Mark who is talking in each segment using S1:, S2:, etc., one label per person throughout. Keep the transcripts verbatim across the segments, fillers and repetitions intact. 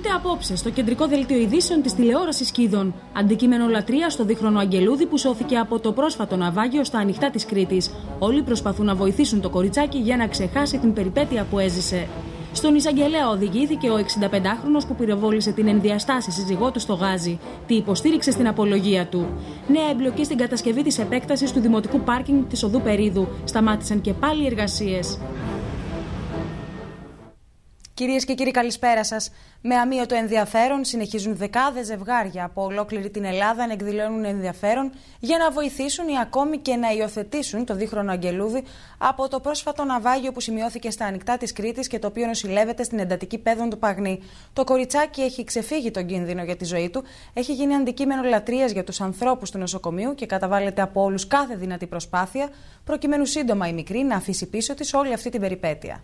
S1: Δείτε απόψε στο κεντρικό δελτίο ειδήσεων της τηλεόρασης Κίδων. Αντικείμενο λατρείας στο δίχρονο Αγγελούδη που σώθηκε από το πρόσφατο ναυάγιο στα ανοιχτά της Κρήτης. Όλοι προσπαθούν να βοηθήσουν το κοριτσάκι για να ξεχάσει την περιπέτεια που έζησε. Στον εισαγγελέα οδηγήθηκε ο εξηνταπεντάχρονος που πυροβόλησε την ενδιαστάση σύζυγό του στο Γάζι. Τι υποστήριξε στην απολογία του. Νέα εμπλοκή στην κατασκευή της επέκτασης του δημοτικού πάρκινγκ της οδού Περίδου. Σταμάτησαν και πάλι οι εργασίες.
S2: Κυρίες και κύριοι, καλησπέρα σας. Με αμείωτο ενδιαφέρον συνεχίζουν δεκάδες ζευγάρια από ολόκληρη την Ελλάδα να εκδηλώνουν ενδιαφέρον για να βοηθήσουν ή ακόμη και να υιοθετήσουν το δίχρονο Αγγελούδη από το πρόσφατο ναυάγιο που σημειώθηκε στα ανοιχτά της Κρήτης και το οποίο νοσηλεύεται στην εντατική Πέδων του Παγνή. Το κοριτσάκι έχει ξεφύγει τον κίνδυνο για τη ζωή του, έχει γίνει αντικείμενο λατρείας για τους ανθρώπους του νοσοκομείου και καταβάλλεται από όλους κάθε δυνατή προσπάθεια προκειμένου σύντομα η μικρή να αφήσει πίσω της όλη αυτή την περιπέτεια.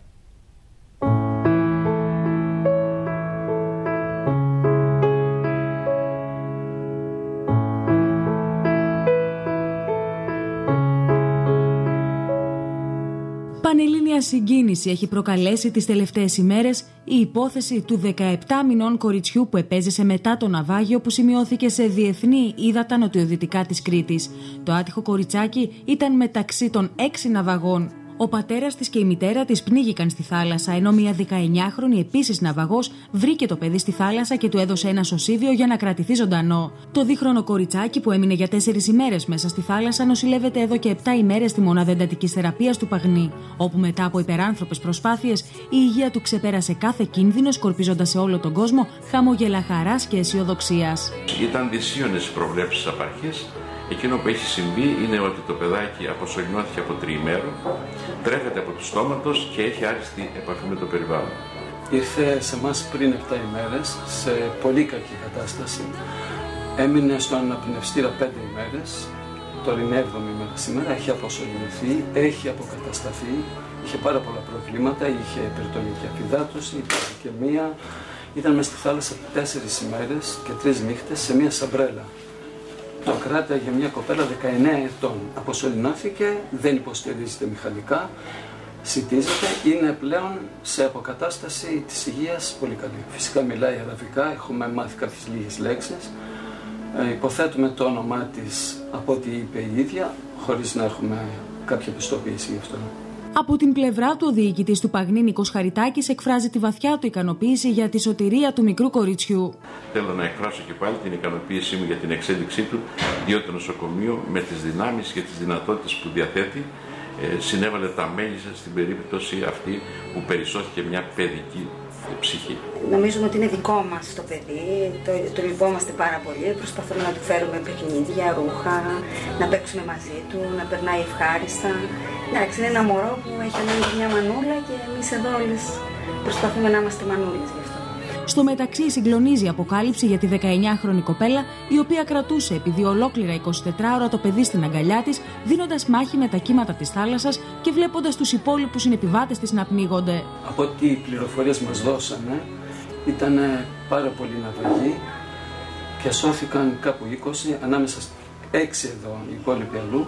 S1: Πανελλήνια συγκίνηση έχει προκαλέσει τις τελευταίες ημέρες η υπόθεση του δεκαεπτά μηνών κοριτσιού που επέζησε μετά το ναυάγιο που σημειώθηκε σε διεθνή ύδατα νοτιοδυτικά της Κρήτης. Το άτυχο κοριτσάκι ήταν μεταξύ των έξι ναυαγών. Ο πατέρας της και η μητέρα της πνίγηκαν στη θάλασσα, ενώ μια δεκαεννιάχρονη επίσης ναυαγός βρήκε το παιδί στη θάλασσα και του έδωσε ένα σωσίβιο για να κρατηθεί ζωντανό. Το δίχρονο κοριτσάκι που έμεινε για τέσσερις ημέρες μέσα στη θάλασσα νοσηλεύεται εδώ και επτά ημέρες στη μονάδα εντατικής θεραπείας του Παγνή, όπου μετά από υπεράνθρωπες προσπάθειες η υγεία του ξεπέρασε κάθε κίνδυνο, σκορπίζοντας σε όλο τον κόσμο χαμόγελα χαράς και αισιοδοξίας.
S3: Ήταν δυσίωνες οι προβλέψεις απ' αρχής. Εκείνο που έχει συμβεί είναι ότι το παιδάκι αποσωληνώθηκε από τριημέρο, τρέφεται από του στόματος και έχει άριστη επαφή με το περιβάλλον.
S4: Ήρθε σε εμάς πριν επτά ημέρες, σε πολύ κακή κατάσταση. Έμεινε στον αναπνευστήρα πέντε ημέρες, τώρα είναι έβδομη ημέρα σήμερα, έχει αποσωληνωθεί, έχει αποκατασταθεί, είχε πάρα πολλά προβλήματα, είχε υπερτονική αφυδάτωση, υπερτονικεμία. Ήταν μες στη θάλασσα τέσσερις ημέρες και τρεις νύχτες σε μια σαμπρέλα. Το κράταγε μια κοπέλα δεκαεννέα ετών. Αποσωληνώθηκε, δεν υποστηρίζεται μηχανικά, σιτίζεται, είναι πλέον σε αποκατάσταση της υγείας πολύ καλή. Φυσικά μιλάει αραβικά, έχουμε μάθει κάποιες λίγες λέξεις. Ε, υποθέτουμε το όνομά της από ό,τι είπε η ίδια, χωρίς να έχουμε κάποια πιστοποίηση γι' αυτό.
S1: Από την πλευρά του, ο διοικητής του Παγνή, Νίκος Χαριτάκης, εκφράζει τη βαθιά του ικανοποίηση για τη σωτηρία του μικρού κοριτσιού.
S3: Θέλω να εκφράσω και πάλι την ικανοποίησή μου για την εξέλιξή του, διότι το νοσοκομείο με τις δυνάμεις και τις δυνατότητες που διαθέτει ε, συνέβαλε τα μέλισσα στην περίπτωση αυτή που περισσώθηκε μια παιδική ψυχή.
S5: Νομίζουμε ότι είναι δικό μας το παιδί, το, το λυπόμαστε πάρα πολύ, προσπαθούμε να του φέρουμε παιχνίδια, ρούχα, να παίξουμε μαζί του, να περνάει ευχάριστα. Εντάξει, είναι ένα μωρό που έχει ανάγκη μια μανούλα και εμείς εδώ όλες προσπαθούμε να είμαστε μανούλες γι' αυτό.
S1: Στο μεταξύ, συγκλονίζει η αποκάλυψη για τη δεκαεννιάχρονη κοπέλα, η οποία κρατούσε επί ολόκληρα εικοσιτέσσερις ώρα το παιδί στην αγκαλιά της, δίνοντας μάχη με τα κύματα της θάλασσας και βλέποντας τους υπόλοιπους συνεπιβάτες της να πνίγονται.
S4: Από ό,τι οι πληροφορίες μας δώσανε, ήταν πάρα πολλοί ναυαγοί και σώθηκαν κάπου είκοσι, ανάμεσα έξι εδώ, οι υπόλοιποι αλλού.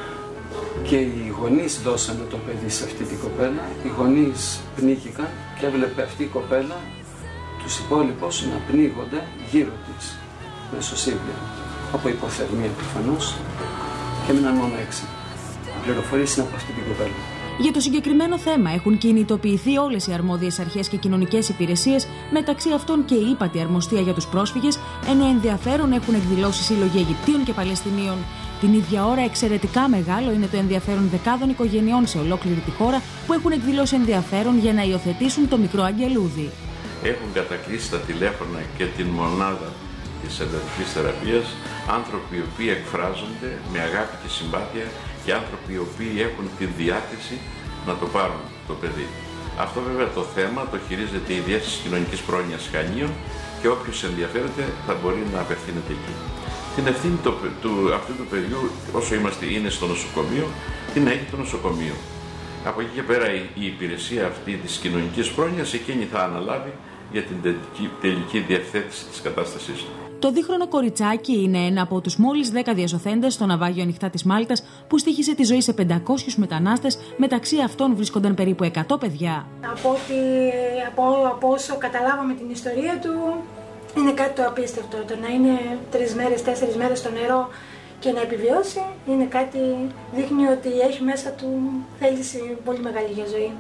S4: Και οι γονείς δώσανε το παιδί σε αυτή την κοπέλα, οι γονείς πνίγηκαν και έβλεπε αυτή η κοπέλα τους υπόλοιπους να πνίγονται γύρω της με σωσίβια, από υποθερμία προφανώς, και έμειναν μόνο έξι. Οι πληροφορίες είναι από αυτή την κοπέλα.
S1: Για το συγκεκριμένο θέμα έχουν κινητοποιηθεί όλες οι αρμόδιες αρχές και κοινωνικές υπηρεσίες, μεταξύ αυτών και η ύπατη αρμοστία για τους πρόσφυγες, ενώ ενδιαφέρον έχουν εκδηλώσει σύλλογοι Αιγυπτίων και Παλαιστινίων. Την ίδια ώρα, εξαιρετικά μεγάλο είναι το ενδιαφέρον δεκάδων οικογενειών σε ολόκληρη τη χώρα που έχουν εκδηλώσει ενδιαφέρον για να υιοθετήσουν το μικρό Αγγελούδη.
S3: Έχουν κατακλείσει τα τηλέφωνα και την μονάδα της εντατικής θεραπείας άνθρωποι οι οποίοι εκφράζονται με αγάπη και συμπάθεια και άνθρωποι οι οποίοι έχουν την διάθεση να το πάρουν το παιδί. Αυτό βέβαια το θέμα το χειρίζεται η Διεύθυνση Κοινωνικής Πρόνοιας Χανίων και όποιος ενδιαφέρεται θα μπορεί να απευθύνεται εκεί. Την ευθύνη του, του, αυτού του παιδιού, όσο είμαστε είναι στο νοσοκομείο, την έχει το νοσοκομείο. Από εκεί και πέρα η, η υπηρεσία αυτή της κοινωνικής πρόνοιας εκείνη θα αναλάβει για την τελική, τελική διευθέτηση της κατάστασής του.
S1: Το δίχρονο κοριτσάκι είναι ένα από τους μόλις δέκα διασωθέντες στο ναυάγιο Ανοιχτά της Μάλτας που στοίχησε τη ζωή σε πεντακόσιους μετανάστες, μεταξύ αυτών βρίσκονταν περίπου εκατό παιδιά.
S6: Από, ότι, από, από όσο καταλάβαμε την ιστορία του, είναι κάτι το απίστευτο. Το να είναι τρεις μέρες, τέσσερις μέρες στο νερό και να επιβιώσει, είναι κάτι, δείχνει ότι έχει μέσα του θέληση πολύ μεγάλη για ζωή.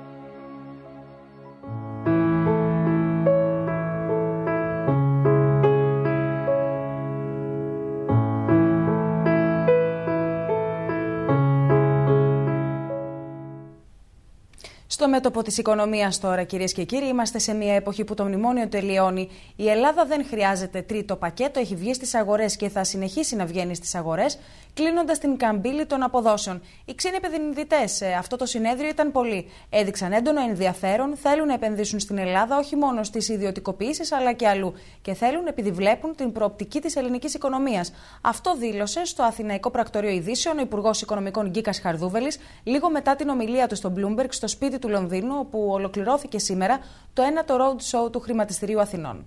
S2: Στο μέτωπο της οικονομίας τώρα, κυρίες και κύριοι, είμαστε σε μια εποχή που το μνημόνιο τελειώνει. Η Ελλάδα δεν χρειάζεται τρίτο πακέτο, έχει βγει στις αγορές και θα συνεχίσει να βγαίνει στις αγορές, κλείνοντας την καμπύλη των αποδόσεων. Οι ξένοι επενδυτές σε αυτό το συνέδριο ήταν πολλοί. Έδειξαν έντονο ενδιαφέρον, θέλουν να επενδύσουν στην Ελλάδα όχι μόνο στις ιδιωτικοποιήσεις αλλά και αλλού. Και θέλουν επειδή βλέπουν την προοπτική της ελληνικής οικονομίας. Αυτό δήλωσε στο Αθηναϊκό Πρακτορείο Ειδήσεων ο Υπουργός Οικονομικών Γκίκας Χαρδούβελης λίγο μετά την ομιλία του στο Bloomberg στο σπίτι του Λονδίνου, όπου ολοκληρώθηκε σήμερα το ένατο road show του Χρηματιστηρίου Αθηνών.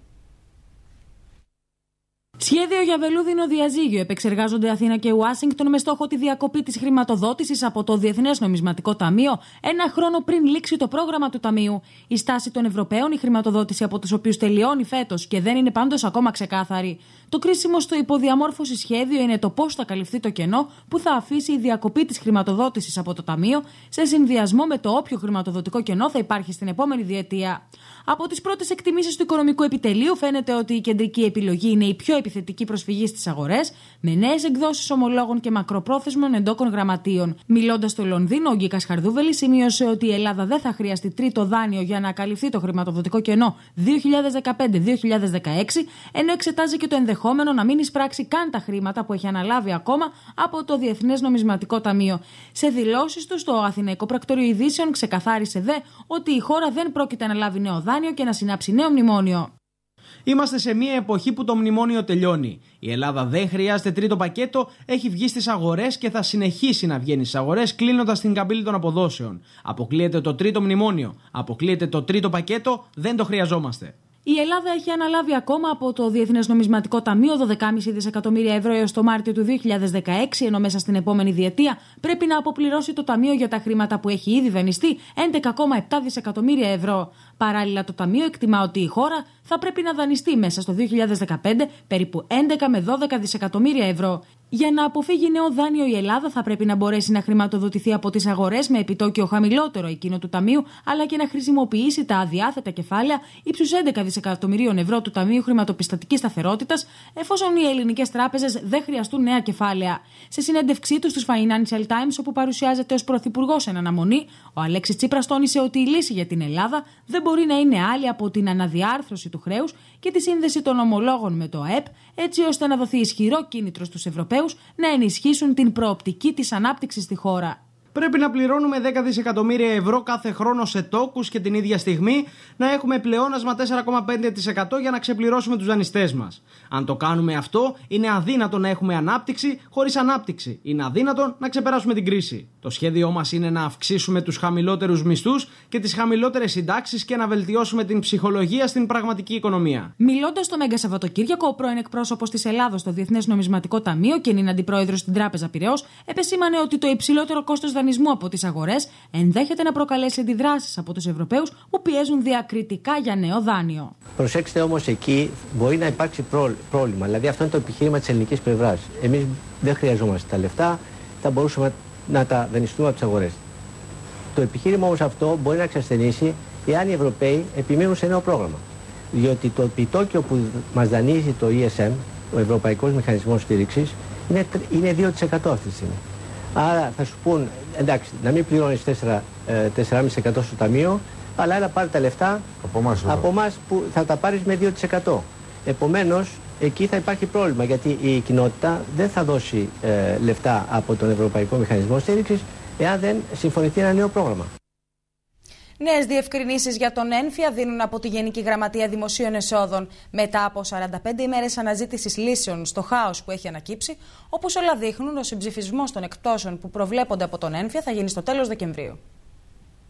S1: Σχέδιο για βελούδινο διαζύγιο επεξεργάζονται Αθήνα και Ουάσιγκτον με στόχο τη διακοπή της χρηματοδότησης από το Διεθνές Νομισματικό Ταμείο ένα χρόνο πριν λήξει το πρόγραμμα του Ταμείου. Η στάση των Ευρωπαίων, η χρηματοδότηση από τους οποίους τελειώνει φέτος και δεν είναι πάντως ακόμα ξεκάθαρη. Το κρίσιμο στο υποδιαμόρφωση σχέδιο είναι το πώς θα καλυφθεί το κενό που θα αφήσει η διακοπή της χρηματοδότησης από το Ταμείο σε συνδυασμό με το όποιο χρηματοδοτικό κενό θα υπάρχει στην επόμενη διετία. Από τις πρώτες εκτιμήσεις του Οικονομικού Επιτελείου φαίνεται ότι η κεντρική επιλογή είναι η πιο επιθετική προσφυγή στις αγορές, με νέες εκδόσεις ομολόγων και μακροπρόθεσμων εντόκων γραμματείων. Μιλώντας στο Λονδίνο, ο Γκίκας Χαρδούβελης σημείωσε ότι η Ελλάδα δεν θα χρειαστεί τρίτο δάνειο για να καλυφθεί το χρηματοδοτικό κενό δύο χιλιάδες δεκαπέντε δύο χιλιάδες δεκαέξι, ενώ εξετάζει και το ενδεχόμενο να μην εισπράξει καν τα χρήματα που έχει αναλάβει ακόμα από το Διεθνές Νομισματικό Ταμείο. Σε δηλώσεις του στο Αθηναϊκό Πρακτορείο Ειδήσεων ξεκαθάρισε δε ότι η χώρα δεν πρόκειται να λάβει νέο δάνειο και να συνάψει νέο μνημόνιο.
S7: Είμαστε σε μια εποχή που το μνημόνιο τελειώνει. Η Ελλάδα δεν χρειάζεται τρίτο πακέτο, έχει βγει στις αγορές και θα συνεχίσει να βγαίνει στις αγορές, κλείνοντας την καμπύλη των αποδόσεων. Αποκλείεται το τρίτο μνημόνιο, αποκλείεται το τρίτο πακέτο, δεν το χρειαζόμαστε.
S1: Η Ελλάδα έχει αναλάβει ακόμα από το Διεθνές Νομισματικό Ταμείο δώδεκα κόμμα πέντε δισεκατομμύρια ευρώ έως το Μάρτιο του δύο χιλιάδες δεκαέξι, ενώ μέσα στην επόμενη διετία πρέπει να αποπληρώσει το Ταμείο για τα χρήματα που έχει ήδη δανειστεί έντεκα κόμμα επτά δισεκατομμύρια ευρώ. Παράλληλα, το Ταμείο εκτιμά ότι η χώρα θα πρέπει να δανειστεί μέσα στο δύο χιλιάδες δεκαπέντε περίπου έντεκα με δώδεκα δισεκατομμύρια ευρώ. Για να αποφύγει νέο δάνειο, η Ελλάδα θα πρέπει να μπορέσει να χρηματοδοτηθεί από τις αγορές με επιτόκιο χαμηλότερο εκείνο του Ταμείου, αλλά και να χρησιμοποιήσει τα αδιάθετα κεφάλαια ύψους έντεκα δισεκατομμυρίων ευρώ του Ταμείου Χρηματοπιστωτικής Σταθερότητας, εφόσον οι ελληνικές τράπεζες δεν χρειαστούν νέα κεφάλαια. Σε συνέντευξή του στους Financial Times, όπου παρουσιάζεται ως πρωθυπουργός εν αναμονή, ο Αλέξης Τσίπρας τόνισε ότι η λύση για την Ελλάδα δεν μπορεί να είναι άλλη από την αναδιάρθρωση του χρέους και τη σύνδεση των ομολόγων με το ΑΕΠ, έτσι ώστε να δοθεί ισχυρό κίνητρο στους Ευρωπαίους να ενισχύσουν την προοπτική της ανάπτυξης στη χώρα.
S7: Πρέπει να πληρώνουμε δέκα δισεκατομμύρια ευρώ κάθε χρόνο σε τόκους και την ίδια στιγμή να έχουμε πλεόνασμα τέσσερα κόμμα πέντε τοις εκατό για να ξεπληρώσουμε τους δανειστές μας. Αν το κάνουμε αυτό, είναι αδύνατο να έχουμε ανάπτυξη χωρίς ανάπτυξη. Είναι αδύνατο να ξεπεράσουμε την κρίση. Το σχέδιό μας είναι να αυξήσουμε τους χαμηλότερους μισθούς και τις χαμηλότερες συντάξεις και να βελτιώσουμε την ψυχολογία στην πραγματική οικονομία.
S1: Μιλώντας στο Μέγκα Σαββατοκύριακο, ο πρώην εκπρόσωπος της Ελλάδος στο Διεθνές Νομισματικό Ταμείο και νυν αντιπρόεδρος στην Τράπεζα Πειραιώς επεσήμανε ότι το υψηλότερο κόστος δανεισμού από τις αγορές ενδέχεται να προκαλέσει αντιδράσεις από τους Ευρωπαίους που πιέζουν διακριτικά για νέο δάνειο.
S8: Προσέξτε όμως, εκεί μπορεί να υπάρξει πρόβλημα. Δηλαδή, αυτό είναι το επιχείρημα της ελληνικής πλευράς. Εμείς δεν χρειαζόμαστε τα λεφτά, θα μπορούσαμε να τα δανειστούμε από τις αγορές. Το επιχείρημα όμως αυτό μπορεί να εξασθενήσει εάν οι Ευρωπαίοι επιμείνουν σε νέο πρόγραμμα. Διότι το επιτόκιο που μας δανείζει το ι ες εμ, ο Ευρωπαϊκός Μηχανισμός Στήριξης, είναι, είναι δύο τοις εκατό αυτή τη στιγμή. Άρα θα σου πούν, εντάξει, να μην πληρώνεις τέσσερα κόμμα πέντε τοις εκατό στο ταμείο, αλλά έλα πάρει τα λεφτά από εμάς που θα τα πάρεις με δύο τοις εκατό. Επομένως, εκεί θα υπάρχει πρόβλημα, γιατί η κοινότητα δεν θα δώσει ε, λεφτά από τον Ευρωπαϊκό Μηχανισμό Στήριξης εάν δεν συμφωνηθεί ένα νέο πρόγραμμα.
S2: Νέες διευκρινήσεις για τον έμφυα δίνουν από τη Γενική Γραμματεία Δημοσίων Εσόδων μετά από σαράντα πέντε ημέρες αναζήτησης λύσεων στο χάος που έχει ανακύψει, όπως όλα δείχνουν, ο συμψηφισμός των εκπτώσεων που προβλέπονται από τον έμφυα θα γίνει στο τέλος Δεκεμβρίου.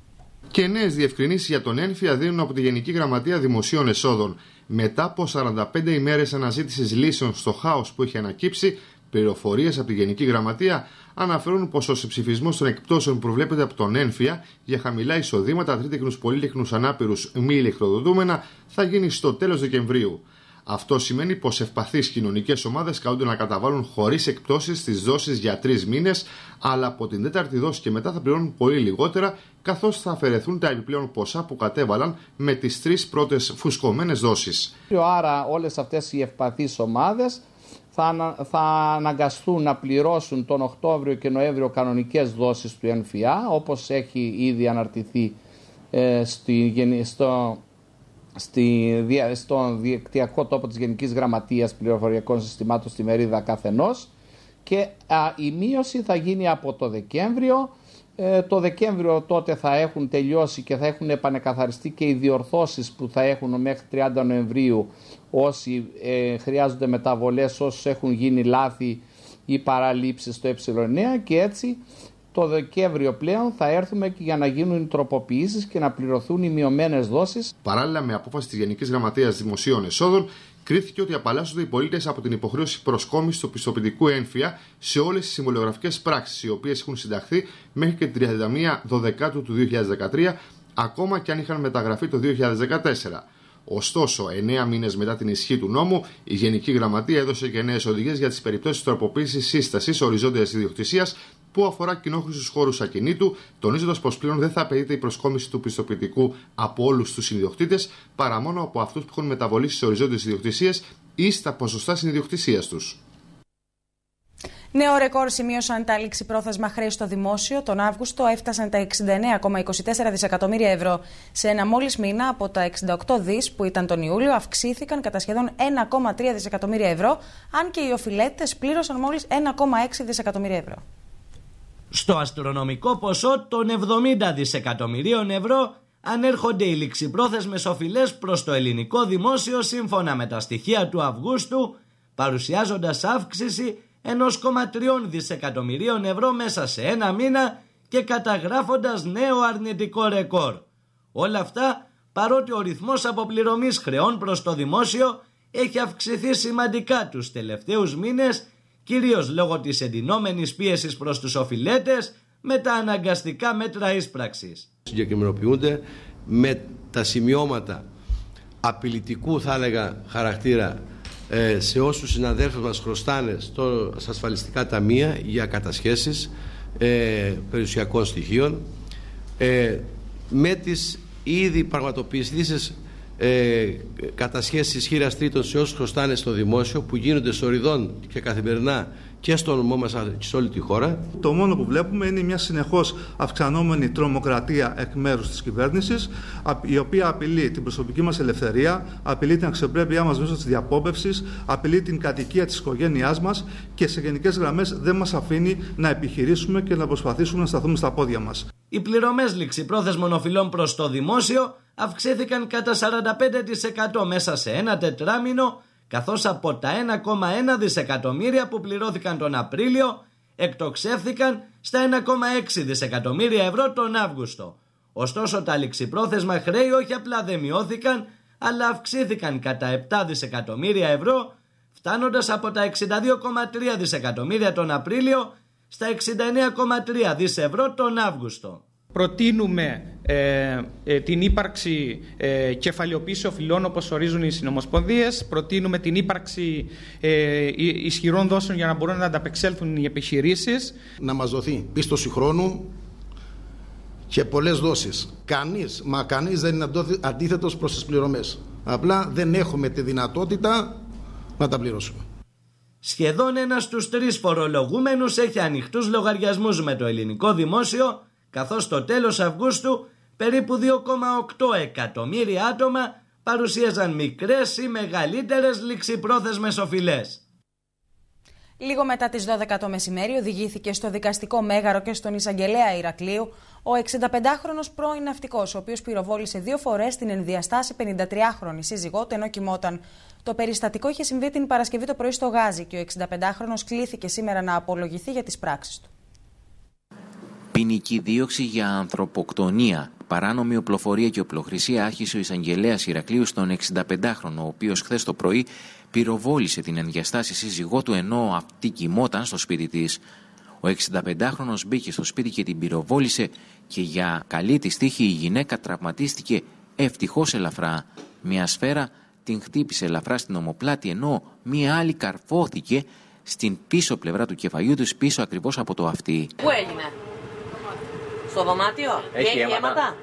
S9: Και νέες διευκρινήσεις για τον έμφυα δίνουν από τη Γενική Γραμματεία Δημοσίων Εσόδων. Μετά από σαράντα πέντε ημέρες αναζήτησης λύσεων στο χάος που είχε ανακύψει, πληροφορίες από τη Γενική Γραμματεία αναφέρουν πως ο συμψηφισμός των εκπτώσεων που προβλέπεται από τον έμφυα για χαμηλά εισοδήματα, τρίτεκνους, πολύτεκνους, ανάπηρους, μη ηλεκτροδοτούμενα θα γίνει στο τέλος Δεκεμβρίου. Αυτό σημαίνει πως ευπαθείς κοινωνικές ομάδες καλούνται να καταβάλουν χωρίς εκπτώσεις τις δόσεις για τρεις μήνες, αλλά από την τέταρτη δόση και μετά θα πληρώνουν πολύ λιγότερα, καθώς θα αφαιρεθούν τα επιπλέον ποσά που κατέβαλαν με τις τρεις πρώτες φουσκωμένες δόσεις.
S10: Άρα όλες αυτές οι ευπαθείς ομάδες θα, ανα, θα αναγκαστούν να πληρώσουν τον Οκτώβριο και Νοέμβριο κανονικές δόσεις του έμφυα, όπως έχει ήδη αναρτηθεί ε, στη, στο... Στη, στον δικτυακό τόπο της Γενικής Γραμματείας Πληροφοριακών Συστημάτων στη μερίδα καθενός, και α, η μείωση θα γίνει από το Δεκέμβριο. Ε, το Δεκέμβριο τότε θα έχουν τελειώσει και θα έχουν επανεκαθαριστεί και οι διορθώσεις που θα έχουν μέχρι τριάντα Νοεμβρίου όσοι ε, χρειάζονται μεταβολές, όσους έχουν γίνει λάθη ή παραλήψεις στο ε εννέα, και έτσι το Δεκέμβριο πλέον θα έρθουμε και για να γίνουν οι τροποποιήσεις και να πληρωθούν οι μειωμένες δόσεις.
S9: Παράλληλα, με απόφαση της Γενικής Γραμματείας Δημοσίων Εσόδων, κρίθηκε ότι απαλλάσσονται οι πολίτες από την υποχρέωση προσκόμισης του πιστοποιητικού έμφυα σε όλες τις συμβολιογραφικές πράξεις, οι οποίες έχουν συνταχθεί μέχρι και την τριάντα μία Δεκεμβρίου του δύο χιλιάδες δεκατρία, ακόμα και αν είχαν μεταγραφεί το δύο χιλιάδες δεκατέσσερα. Ωστόσο, εννέα μήνες μετά την ισχύ του νόμου, η Γενική Γραμματεία έδωσε και νέες οδηγίες για τις περιπτώσεις τροποποίησης σύστασης οριζόντιας ιδιοκτησίας που αφορά κοινόχρηστους χώρους ακινήτου, τονίζοντας πως πλέον δεν θα απαιτείται η προσκόμιση του πιστοποιητικού από όλους τους ιδιοκτήτες, παρά μόνο από αυτούς που έχουν μεταβολή στις οριζόντιες ιδιοκτησίες ή στα ποσοστά συνιδιοκτησίας τους.
S2: Νέο ρεκόρ σημείωσαν τα ληξιπρόθεσμα χρέη στο δημόσιο. Τον Αύγουστο έφτασαν τα εξήντα εννέα κόμμα είκοσι τέσσερα δισεκατομμύρια ευρώ. Σε ένα μόλις μήνα από τα εξήντα οκτώ δις που ήταν τον Ιούλιο, αυξήθηκαν κατά σχεδόν ένα κόμμα τρία δισεκατομμύρια ευρώ, αν και οι οφειλέτες πλήρωσαν μόλις ένα κόμμα έξι δισεκατομμύρια ευρώ.
S11: Στο αστρονομικό ποσό των εβδομήντα δισεκατομμυρίων ευρώ ανέρχονται οι ληξιπρόθεσμες οφειλές προς το ελληνικό δημόσιο σύμφωνα με τα στοιχεία του Αυγούστου, παρουσιάζοντας αύξηση ένα κόμμα τρία δισεκατομμυρίων ευρώ μέσα σε ένα μήνα και καταγράφοντας νέο αρνητικό ρεκόρ. Όλα αυτά παρότι ο ρυθμός αποπληρωμής χρεών προς το δημόσιο έχει αυξηθεί σημαντικά τους τελευταίους μήνες, κυρίως λόγω της εντυνόμενης πίεσης προς τους οφειλέτες με τα αναγκαστικά μέτρα ίσπραξης.
S12: Συγκεκριμενοποιούνται με τα σημειώματα απειλητικού, θα έλεγα, χαρακτήρα σε όσους συναδέλφους μας χρωστάνε στο, στα ασφαλιστικά ταμεία για κατασχέσεις ε, περιουσιακών στοιχείων, ε, με τις ήδη πραγματοποιήσεις ε, κατασχέσεις χείρας τρίτων σε όσους χρωστάνε στο δημόσιο, που γίνονται σοριδών και καθημερινά και στο νομό μας και σε όλη τη χώρα.
S13: Το μόνο που βλέπουμε είναι μια συνεχώς αυξανόμενη τρομοκρατία εκ μέρους της κυβέρνησης, η οποία απειλεί την προσωπική μας ελευθερία, απειλεί την αξιοπρέπειά μας μέσω της διαπόμπευσης, απειλεί την κατοικία της οικογένειάς μας και σε γενικές γραμμές δεν μας αφήνει να επιχειρήσουμε και να προσπαθήσουμε να σταθούμε στα πόδια μας.
S11: Οι πληρωμές ληξιπρόθεσμων οφειλών προς το δημόσιο αυξήθηκαν κατά σαράντα πέντε τοις εκατό μέσα σε ένα τετράμινο, καθώς από τα ένα κόμμα ένα δισεκατομμύρια που πληρώθηκαν τον Απρίλιο εκτοξεύθηκαν στα ένα κόμμα έξι δισεκατομμύρια ευρώ τον Αύγουστο. Ωστόσο τα ληξιπρόθεσμα χρέη όχι απλά δεν μειώθηκαν, αλλά αυξήθηκαν κατά επτά δισεκατομμύρια ευρώ, φτάνοντας από τα εξήντα δύο κόμμα τρία δισεκατομμύρια τον Απρίλιο στα εξήντα εννέα κόμμα τρία δισεκατομμύρια ευρώ τον Αύγουστο.
S14: Προτείνουμε ε, ε, την ύπαρξη ε, κεφαλαιοποίηση οφειλών όπως ορίζουν οι συνομοσπονδίες. Προτείνουμε την ύπαρξη ε, ισχυρών δόσεων για να μπορούν να ανταπεξέλθουν οι επιχειρήσεις.
S15: Να μας δοθεί πίστοση χρόνου και πολλές δόσεις. Κανείς, μα κανείς δεν είναι αντίθετος προς τις πληρωμές. Απλά δεν έχουμε τη δυνατότητα να τα πληρώσουμε.
S11: Σχεδόν ένας στους τρεις φορολογούμενους έχει ανοιχτούς λογαριασμούς με το ελληνικό δημόσιο, καθώς στο τέλος Αυγούστου περίπου δύο κόμμα οκτώ εκατομμύρια άτομα παρουσίαζαν μικρές ή μεγαλύτερες ληξιπρόθεσμες οφειλές.
S2: Λίγο μετά τις δώδεκα το μεσημέρι οδηγήθηκε στο δικαστικό μέγαρο και στον εισαγγελέα Ηρακλείου ο εξηνταπεντάχρονος πρώην ναυτικός, ο οποίος πυροβόλησε δύο φορές την ενδιαστάση πενηντατριάχρονη σύζυγό του ενώ κοιμόταν. Το περιστατικό είχε συμβεί την Παρασκευή το πρωί στο Γάζι και ο εξηνταπεντάχρονος κλήθηκε σήμερα να απολογηθεί για τις πράξεις του.
S16: Ποινική δίωξη για ανθρωποκτονία παράνομη οπλοφορία και οπλοχρησία άρχισε ο εισαγγελέας Ηρακλείου στον εξηνταπεντάχρονο, ο οποίος χθες το πρωί πυροβόλησε την ενδιαστάση σύζυγό του ενώ αυτή κοιμόταν στο σπίτι της. Ο εξηνταπεντάχρονος μπήκε στο σπίτι και την πυροβόλησε και για καλή της τύχη η γυναίκα τραυματίστηκε ευτυχώς ελαφρά. Μια σφαίρα την χτύπησε ελαφρά στην ομοπλάτη ενώ μια άλλη καρφώθηκε στην πίσω πλευρά του κεφαλιού της, πίσω ακριβώς από το αυτί.
S17: Πού έγινε? Στο δωμάτιο? Έχει αίματα?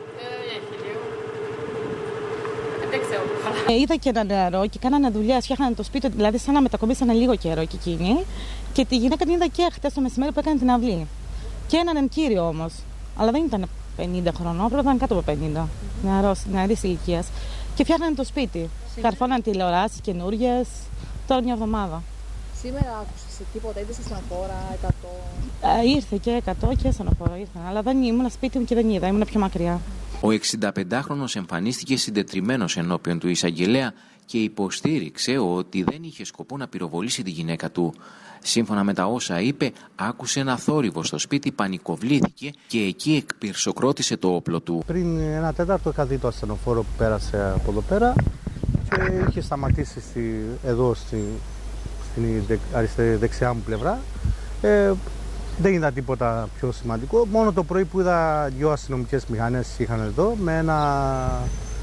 S18: Ε, είδα και ένα νεαρό και κάνανε δουλειά, φτιάχνανε το σπίτι, δηλαδή σαν να μετακομίσανε λίγο καιρό και εκείνη. Και τη γυναίκα την είδα και χτες το μεσημέρι που έκανε την αυλή. Και έναν κύριο όμως, αλλά δεν ήταν πενήντα χρονών, πρέπει να ήταν κάτω από πενήντα, νεαρός, νεαρής ηλικίας. Και φτιάχνανε το σπίτι. Καρφώναν τηλεοράσεις καινούριες, τώρα μια εβδομάδα.
S19: Σήμερα άκουσες τίποτα, είδες ασθενοφόρα, εκατό?
S18: Ε, ήρθε και εκατό και ασθενοφόρα ήρθαν, αλλά δεν ήμουν σπίτι μου και δεν είδα, ήμουν πιο μακριά.
S16: Ο εξηνταπεντάχρονος εμφανίστηκε συντετριμμένος ενώπιον του εισαγγελέα και υποστήριξε ότι δεν είχε σκοπό να πυροβολήσει τη γυναίκα του. Σύμφωνα με τα όσα είπε, άκουσε ένα θόρυβο στο σπίτι, πανικοβλήθηκε και εκεί εκπυρσοκρότησε το όπλο του.
S20: Πριν ένα τέταρτο είχα δει το ασθενοφόρο που πέρασε από εδώ πέρα και είχε σταματήσει στη, εδώ στη, στην αριστερή, δεξιά μου πλευρά. Ε, δεν είδα τίποτα πιο σημαντικό. Μόνο το πρωί που είδα δυο αστυνομικές μηχανές είχαν εδώ με ένα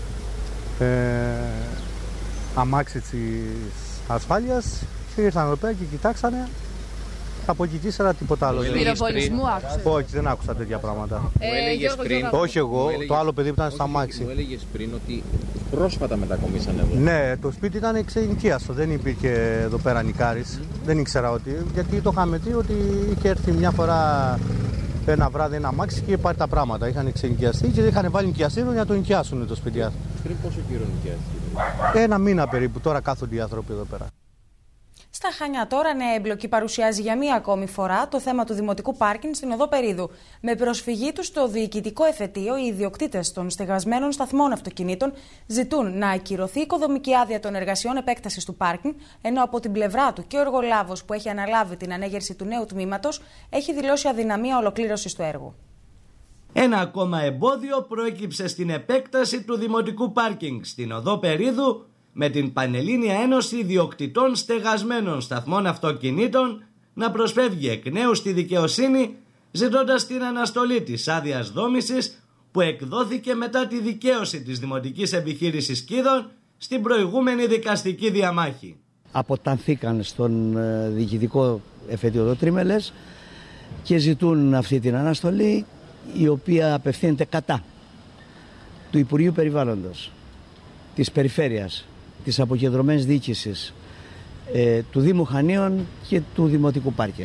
S20: ε, αμάξι της ασφάλειας και ήρθαν εδώ πέρα και κοιτάξανε. Από εκεί ύστερα τίποτα άλλο.
S19: Πυροβολισμού άκουσες?
S20: Όχι, δεν άκουσα τέτοια πράγματα.
S19: Ε, Γιώργο,
S20: πριν,
S19: Γιώργο.
S20: όχι εγώ,
S16: έλεγες,
S20: το άλλο παιδί που ήταν στο αμάξι.
S16: Μου έλεγες πριν ότι πρόσφατα μετακομίσανε εδώ.
S20: Ναι, το σπίτι ήταν ξενοικίαστο, δεν υπήρχε εδώ πέρα νοικάρης. Δεν ήξερα ότι, γιατί το είχαμε δει ότι είχε έρθει μια φορά ένα βράδυ ένα αμάξι και είχε πάρει τα πράγματα. Είχαν ξενοικιαστεί και είχαν βάλει νοικιαστήριο για να το νοικιάσουν το σπίτι.
S16: Πριν πόσο καιρό νοικιάστηκε?
S20: Ένα μήνα περίπου, τώρα κάθονται οι άνθρωποι εδώ πέρα.
S2: Στα Χανιά τώρα νέα εμπλοκή παρουσιάζει για μία ακόμη φορά το θέμα του δημοτικού πάρκινγκ στην οδό Περίδου. Με προσφυγή του στο διοικητικό εφετείο, οι ιδιοκτήτες των στεγασμένων σταθμών αυτοκινήτων ζητούν να ακυρωθεί η οικοδομική άδεια των εργασιών επέκτασης του πάρκινγκ, ενώ από την πλευρά του και ο εργολάβος που έχει αναλάβει την ανέγερση του νέου τμήματος έχει δηλώσει αδυναμία ολοκλήρωσης του έργου.
S11: Ένα ακόμα εμπόδιο προέκυψε στην επέκταση του δημοτικού πάρκινγκ στην οδό Περίδου, με την Πανελλήνια Ένωση Ιδιοκτητών Στεγασμένων Σταθμών Αυτοκινήτων να προσφεύγει εκ νέου στη δικαιοσύνη ζητώντας την αναστολή της άδειας δόμησης που εκδόθηκε μετά τη δικαίωση της Δημοτικής Επιχείρησης Κίδων στην προηγούμενη δικαστική διαμάχη.
S21: Αποτανθήκαν στον διοικητικό εφετείο το Τρίμελες και ζητούν αυτή την αναστολή, η οποία απευθύνεται κατά του Υπουργείου Περιβάλλοντος, της Περιφέρειας, της αποκεντρωμένης διοίκησης, ε, του Δήμου Χανίων και του Δημοτικού Πάρκινγκ.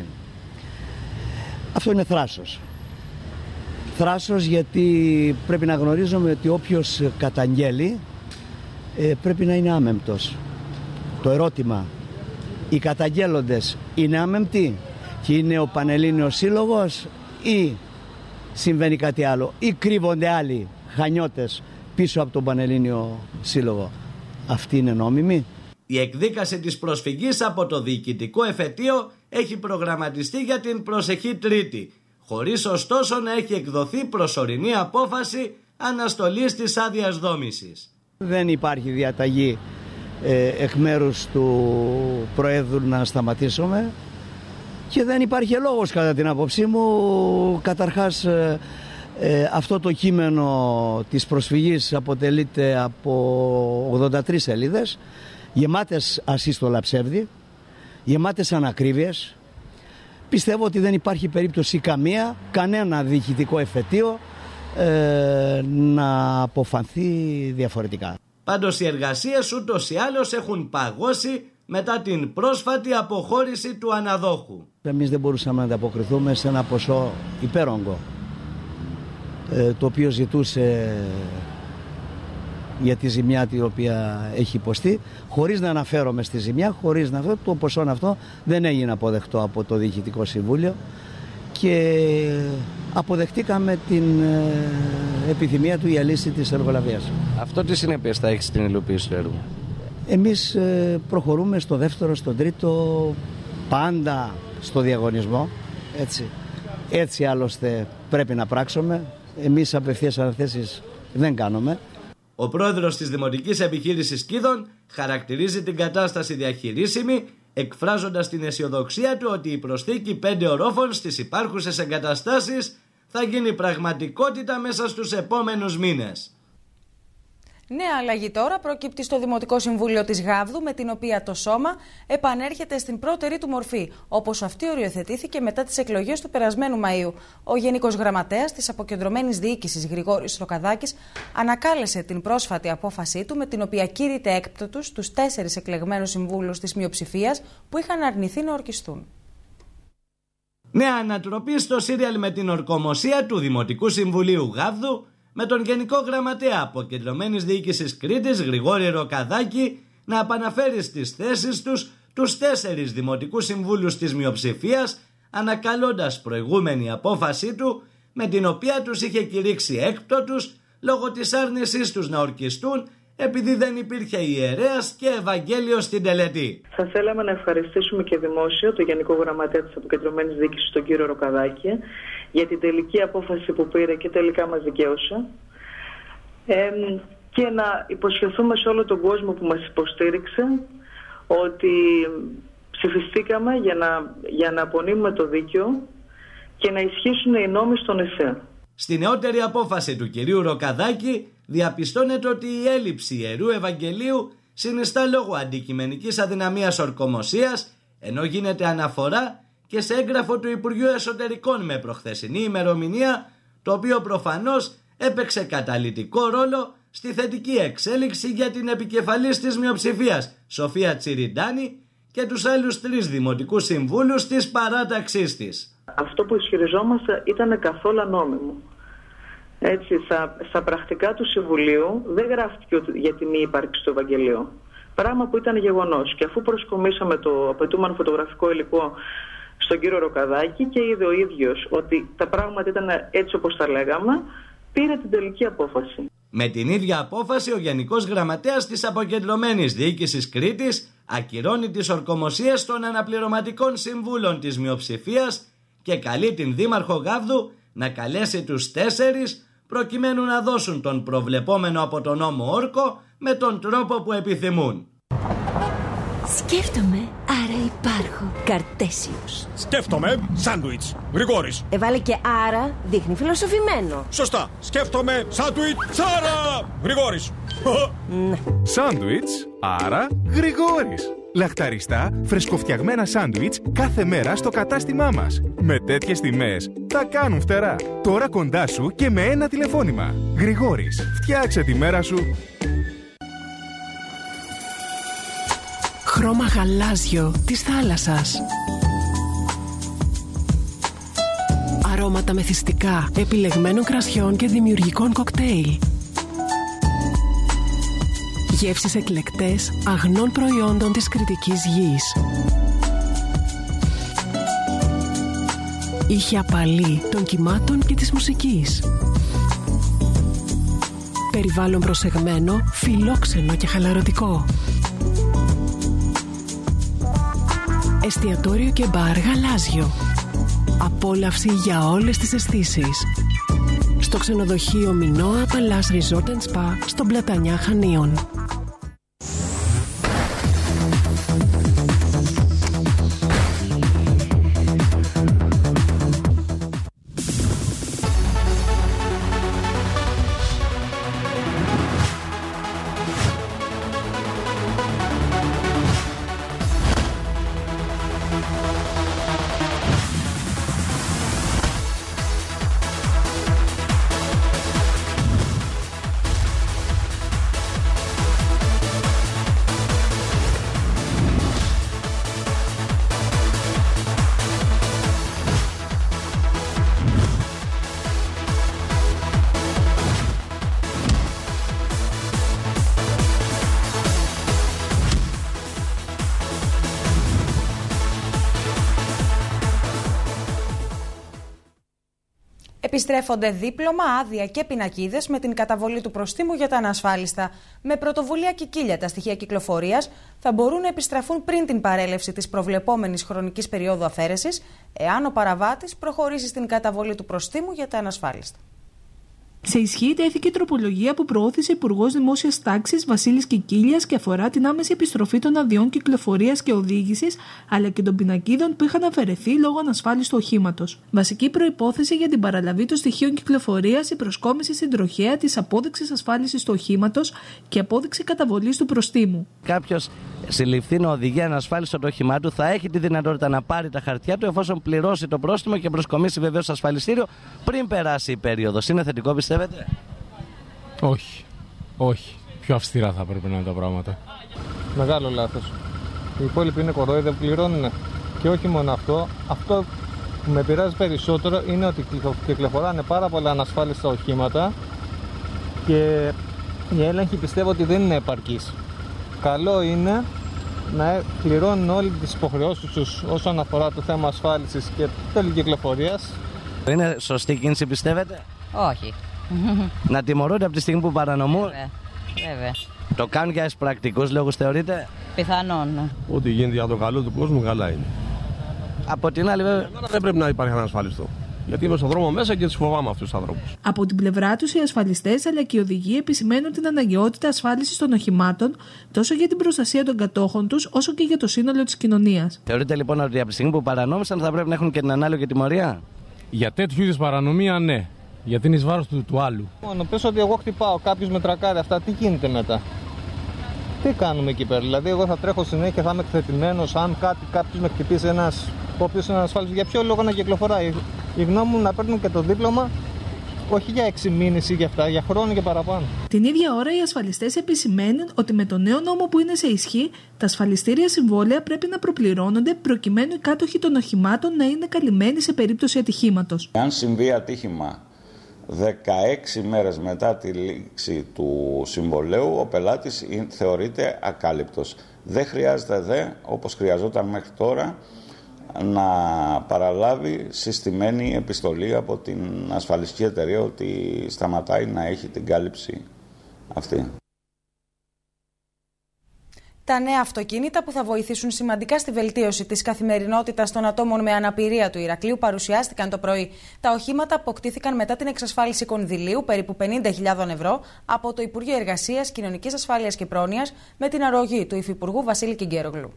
S21: Αυτό είναι θράσος. Θράσος γιατί πρέπει να γνωρίζουμε ότι όποιος καταγγέλει ε, πρέπει να είναι άμεμπτος. Το ερώτημα, οι καταγγέλλοντες είναι άμεμπτοι και είναι ο Πανελλήνιος Σύλλογος ή συμβαίνει κάτι άλλο ή κρύβονται άλλοι χανιώτες πίσω από τον Πανελλήνιο Σύλλογο? Αυτή είναι νόμιμη?
S11: Η εκδίκαση της προσφυγής από το διοικητικό εφετείο έχει προγραμματιστεί για την προσεχή Τρίτη, χωρίς ωστόσο να έχει εκδοθεί προσωρινή απόφαση αναστολής της άδειας δόμησης.
S21: Δεν υπάρχει διαταγή ε, εκ μέρους του Προέδρου να σταματήσουμε και δεν υπάρχει λόγος κατά την άποψή μου. Καταρχάς ε, Ε, αυτό το κείμενο της προσφυγής αποτελείται από ογδόντα τρεις σελίδες, γεμάτες ασύστολα ψεύδι, γεμάτες ανακρίβειες. Πιστεύω ότι δεν υπάρχει περίπτωση καμία, κανένα διοικητικό εφετείο ε, να αποφανθεί διαφορετικά.
S11: Πάντως οι εργασίες ούτως ή άλλως έχουν παγώσει μετά την πρόσφατη αποχώρηση του αναδόχου.
S21: Εμείς δεν μπορούσαμε να ανταποκριθούμε σε ένα ποσό υπέρογκο, το οποίο ζητούσε για τη ζημιά την οποία έχει υποστεί, χωρίς να αναφέρομαι στη ζημιά, χωρίς να αυτό, το ποσό αυτό δεν έγινε αποδεκτό από το Διοικητικό Συμβούλιο και αποδεχτήκαμε την επιθυμία του για λύση της εργολαβίας.
S22: Αυτό τι συνέπειες θα έχει στην υλοποίηση του έργου?
S21: Εμείς προχωρούμε στο δεύτερο, στον τρίτο, πάντα στο διαγωνισμό, έτσι. Έτσι άλλωστε πρέπει να πράξουμε. Εμείς απευθείας αναθέσεις δεν κάνουμε.
S11: Ο πρόεδρος της Δημοτικής Επιχείρησης Κίδων χαρακτηρίζει την κατάσταση διαχειρίσιμη, εκφράζοντας την αισιοδοξία του ότι η προσθήκη πέντε ορόφων στις υπάρχουσες εγκαταστάσεις θα γίνει πραγματικότητα μέσα στους επόμενους μήνες.
S2: Νέα αλλαγή τώρα προκύπτει στο Δημοτικό Συμβούλιο της Γάβδου, με την οποία το σώμα επανέρχεται στην πρώτερη του μορφή, όπως αυτή οριοθετήθηκε μετά τις εκλογές του περασμένου Μαΐου. Ο Γενικός Γραμματέας της Αποκεντρωμένης Διοίκησης Γρηγόρης Ροκαδάκης ανακάλεσε την πρόσφατη απόφασή του, με την οποία κήρυτε έκπτωτους τους τέσσερις εκλεγμένους συμβούλους της μειοψηφίας που είχαν αρνηθεί να ορκιστούν.
S11: Νέα ανατροπή στο σύριαλ με την ορκομοσία του Δημοτικού Συμβουλίου Γάβδου, με τον Γενικό Γραμματέα Αποκεντρωμένης Διοίκησης Κρήτης Γρηγόρη Ροκαδάκη να επαναφέρει στις θέσεις τους τους τέσσερις Δημοτικούς Συμβούλους της μειοψηφίας, ανακαλώντας προηγούμενη απόφασή του με την οποία τους είχε κηρύξει έκπτωτους λόγω της άρνησής τους να ορκιστούν, επειδή δεν υπήρχε ιερέας και Ευαγγέλιο στην τελετή.
S4: Θα θέλαμε να ευχαριστήσουμε και δημόσια τον Γενικό Γραμματέα της Αποκεντρωμένης Διοίκησης, τον κύριο Ροκαδάκη, για την τελική απόφαση που πήρε και τελικά μας δικαίωσε. Ε, και να υποσχεθούμε σε όλο τον κόσμο που μας υποστήριξε ότι ψηφιστήκαμε για να, για να απονείμουμε το δίκαιο και να ισχύσουν οι νόμοι στον ΕΣΕ.
S11: Στη νεότερη απόφαση του κυρίου Ροκαδάκη διαπιστώνεται ότι η έλλειψη Ιερού Ευαγγελίου συνιστά λόγω αντικειμενικής αδυναμίας ορκομοσίας, ενώ γίνεται αναφορά και σε έγγραφο του Υπουργείου Εσωτερικών με προχθεσινή ημερομηνία, το οποίο προφανώς έπαιξε καταλυτικό ρόλο στη θετική εξέλιξη για την επικεφαλής της μειοψηφίας, Σοφία Τσιριντάνη, και τους άλλους τρεις δημοτικούς συμβούλους της παράταξής της.
S4: Αυτό που ισχυριζόμαστε ήταν καθόλου νόμιμο. Έτσι, στα, στα πρακτικά του Συμβουλίου δεν γράφτηκε για τη μη ύπαρξη του Ευαγγελίου. Πράγμα που ήταν γεγονός. Και αφού προσκομίσαμε το απαιτούμενο φωτογραφικό υλικό στον κύριο Ροκαδάκη και είδε ο ίδιος ότι τα πράγματα ήταν έτσι όπως τα λέγαμε, πήρε την τελική απόφαση.
S11: Με την ίδια απόφαση, ο Γενικός Γραμματέας της Αποκεντρωμένης Διοίκησης Κρήτης ακυρώνει τις ορκομοσίες των αναπληρωματικών συμβούλων της μειοψηφίας και καλεί την Δήμαρχο Γάβδου να καλέσει τους τέσσερις προκειμένου να δώσουν τον προβλεπόμενο από τον νόμο όρκο με τον τρόπο που επιθυμούν.
S5: Σκέφτομαι, άρα υπάρχω. Καρτέσιος.
S23: Σκέφτομαι, σάντουιτς. Γρηγόρης.
S5: Έβαλε και άρα δείχνει φιλοσοφημένο.
S23: Σωστά. Σκέφτομαι, σάντουιτς, άρα Γρηγόρης.
S5: Ναι.
S24: Σάντουιτς, άρα Γρηγόρης. Λαχταριστά, φρεσκοφτιαγμένα σάντουιτς κάθε μέρα στο κατάστημά μας. Με τέτοιες τιμές τα κάνουν φτερά. Τώρα κοντά σου και με ένα τηλεφώνημα. Γρηγόρης, φτιάξε τη μέρα σου.
S25: Χρώμα γαλάζιο της θάλασσας. Αρώματα μεθυστικά επιλεγμένων κρασιών και δημιουργικών κοκτέιλ. Γεύσεις εκλεκτές αγνών προϊόντων της κρητικής γης. Ήχη απαλή των κυμάτων και της μουσικής. Περιβάλλον προσεγμένο, φιλόξενο και χαλαρωτικό. Εστιατόριο και μπαρ γαλάζιο. Απόλαυση για όλες τις αισθήσεις. Στο ξενοδοχείο Μινόα Palace Resort and Spa στον Πλατανιά Χανίων.
S2: Επιστρέφονται δίπλωμα, άδεια και πινακίδες με την καταβολή του προστίμου για τα ανασφάλιστα. Με πρωτοβουλία Κικίλια, τα στοιχεία κυκλοφορίας θα μπορούν να επιστραφούν πριν την παρέλευση της προβλεπόμενης χρονικής περίοδου αφαίρεσης, εάν ο παραβάτης προχωρήσει στην καταβολή του προστίμου για τα ανασφάλιστα.
S1: Σε ισχύ τέθηκε τροπολογία που προώθησε Υπουργός Δημόσιας Τάξης Βασίλης Κικίλιας και αφορά την άμεση επιστροφή των αδειών κυκλοφορίας και οδήγησης αλλά και των πινακίδων που είχαν αφαιρεθεί λόγω ανασφάλιστου οχήματος. Βασική προϋπόθεση για την παραλαβή των στοιχείων κυκλοφορίας η προσκόμιση στην τροχέα της απόδειξης ασφάλισης του οχήματος και απόδειξη καταβολής του προστίμου.
S3: Κάποιος συλληφθεί να οδηγεί ανασφάλιστο το όχημά του θα έχει τη δυνατότητα να πάρει τα χαρτιά του εφόσον πληρώσει το πρόστιμο και προσκομίσει βεβαίως ασφαλιστήριο πριν περάσει η περίοδος. Είναι θετικό, πιστεύετε?
S6: Όχι. Όχι. Πιο αυστηρά θα πρέπει να είναι τα πράγματα.
S7: Μεγάλο λάθος. Οι υπόλοιποι είναι κορόιδοι, δεν πληρώνουν. Και όχι μόνο αυτό. Αυτό που με πειράζει περισσότερο είναι ότι κυκλοφοράνε πάρα πολλά ανασφάλιστα οχήματα και οι έλεγχοι πιστεύω ότι δεν είναι επαρκείς. Καλό είναι να πληρώνουν όλοι τις υποχρεώσεις τους όσον αφορά το θέμα ασφάλισης και τελικυκλοφορίας.
S3: Είναι σωστή κίνηση, πιστεύετε?
S8: Όχι.
S3: Να τιμωρούνται από τη στιγμή που παρανομούν.
S8: Βέβαια. Βέβαια.
S3: Το κάνουν για πρακτικούς λόγους, θεωρείτε?
S8: Πιθανόν, ναι.
S26: Ό,τι γίνεται για το καλό του κόσμου, καλά είναι.
S3: Από την άλλη, βέβαια.
S26: Δεν πρέπει να υπάρχει ανασφάλιστο. Γιατί είμαι στον δρόμο μέσα και τους φοβάμαι αυτούς τους ανθρώπους.
S1: Από την πλευρά τους, οι ασφαλιστές αλλά και οι οδηγοί επισημαίνουν την αναγκαιότητα ασφάλισης των οχημάτων τόσο για την προστασία των κατόχων τους όσο και για το σύνολο της κοινωνίας.
S3: Θεωρείτε λοιπόν ότι από τη στιγμή που παρανόμησαν θα πρέπει να έχουν και την ανάλογη τιμωρία?
S6: Για τέτοιου είδους παρανομία, ναι. Γιατί είναι εις βάρος του, του άλλου.
S7: Μόνο πες ότι εγώ χτυπάω, κάποιος με τρακάρει αυτά, τι γίνεται μετά? Τι κάνουμε εκεί πέρα? Δηλαδή, εγώ θα τρέχω συνέχεια, θα είμαι εκθετημένος. Αν κάτι κάποιος με χτυπήσει, ένας ο οποίος είναι ανασφάλιστος, για ποιο λόγο να κυκλοφοράει? Η γνώμη μου να παίρνουν και το δίπλωμα, όχι για έξι μήνες ή για αυτά, για χρόνο και παραπάνω.
S1: Την ίδια ώρα, οι ασφαλιστές επισημαίνουν ότι με το νέο νόμο που είναι σε ισχύ, τα ασφαλιστήρια συμβόλαια πρέπει να προπληρώνονται προκειμένου οι κάτοχοι των οχημάτων να είναι καλυμμένοι σε περίπτωση ατυχήματος.
S27: Αν συμβεί ατύχημα δεκαέξι μέρες μετά τη λήξη του συμβολέου, ο πελάτης θεωρείται ακάλυπτος. Δεν χρειάζεται δε, όπως χρειαζόταν μέχρι τώρα, να παραλάβει συστημένη επιστολή από την ασφαλιστική εταιρεία ότι σταματάει να έχει την κάλυψη αυτή.
S2: Τα νέα αυτοκίνητα που θα βοηθήσουν σημαντικά στη βελτίωση της καθημερινότητας των ατόμων με αναπηρία του Ηρακλείου παρουσιάστηκαν το πρωί. Τα οχήματα αποκτήθηκαν μετά την εξασφάλιση κονδυλίου περίπου πενήντα χιλιάδες ευρώ από το Υπουργείο Εργασίας, Κοινωνικής Ασφάλειας και Πρόνοιας με την αρρωγή του Υφυπουργού Βασίλη Κιγκέρογλου.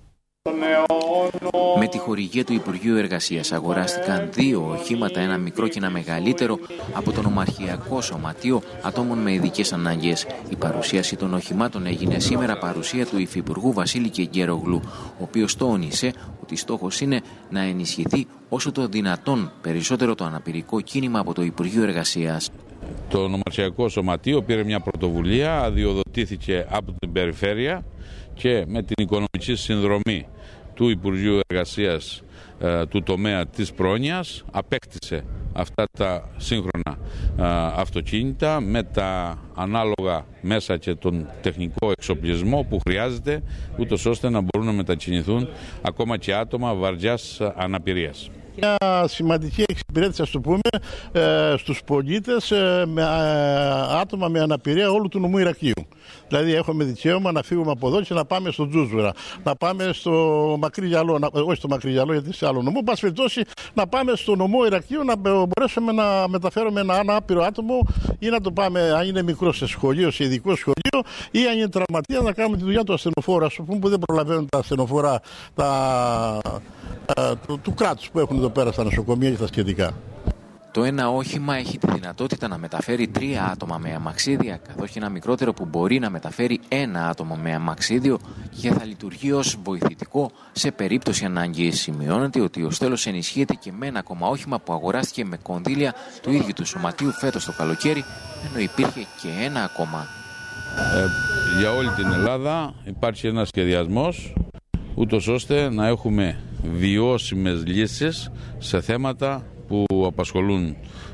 S16: Με τη χορηγία του Υπουργείου Εργασίας αγοράστηκαν δύο οχήματα, ένα μικρό και ένα μεγαλύτερο, από το Νομαρχιακό Σωματείο Ατόμων με Ειδικές Ανάγκες. Η παρουσίαση των οχημάτων έγινε σήμερα παρουσία του Υφυπουργού Βασίλη Κιγκέρογλου, ο οποίος τόνισε ότι στόχος είναι να ενισχυθεί όσο το δυνατόν περισσότερο το αναπηρικό κίνημα από το Υπουργείο Εργασίας.
S28: Το Νομαρχιακό Σωματείο πήρε μια πρωτοβουλία, αδειοδοτήθηκε από την Περιφέρεια και με την οικονομική συνδρομή του Υπουργείου Εργασίας ε, του τομέα της πρόνοιας απέκτησε αυτά τα σύγχρονα ε, αυτοκίνητα με τα ανάλογα μέσα και τον τεχνικό εξοπλισμό που χρειάζεται, ούτως ώστε να μπορούν να μετακινηθούν ακόμα και άτομα βαριάς αναπηρίας.
S29: Μια σημαντική εξυπηρέτηση, ας το πούμε, ε, στους πολίτες ε, με, ε, άτομα με αναπηρία όλου του νομού Ηρακλείου. Δηλαδή έχουμε δικαίωμα να φύγουμε από εδώ και να πάμε στο Τζούζουρα, να πάμε στο Μακρύ Γυαλό, να, όχι στο Μακρύ Γυαλό γιατί σε άλλο νομό, πας περιπτώσει να πάμε στο νομό Ηρακλείου να μπορέσουμε να μεταφέρουμε ένα άπειρο άτομο ή να το πάμε, αν είναι μικρό, σε σχολείο, σε ειδικό σχολείο ή αν είναι τραυματία να κάνουμε τη δουλειά του ασθενοφόρου, ας πούμε, που δεν προλαβαίνουν τα ασθενοφόρα τα, του, του κράτους που έχουν εδώ πέρα στα νοσοκομεία και τα σχετικά.
S16: Το ένα όχημα έχει τη δυνατότητα να μεταφέρει τρία άτομα με αμαξίδια, καθώς και ένα μικρότερο που μπορεί να μεταφέρει ένα άτομο με αμαξίδιο και θα λειτουργεί ως βοηθητικό σε περίπτωση ανάγκης. Σημειώνεται ότι ο στέλος ενισχύεται και με ένα ακόμα όχημα που αγοράστηκε με κονδύλια του ίδιου του σωματείου φέτος το καλοκαίρι, ενώ υπήρχε και ένα ακόμα.
S28: Ε, για όλη την Ελλάδα υπάρχει ένας σχεδιασμός, ούτως ώστε να έχουμε βιώσιμες λύσεις σε θέματα που απασχολούν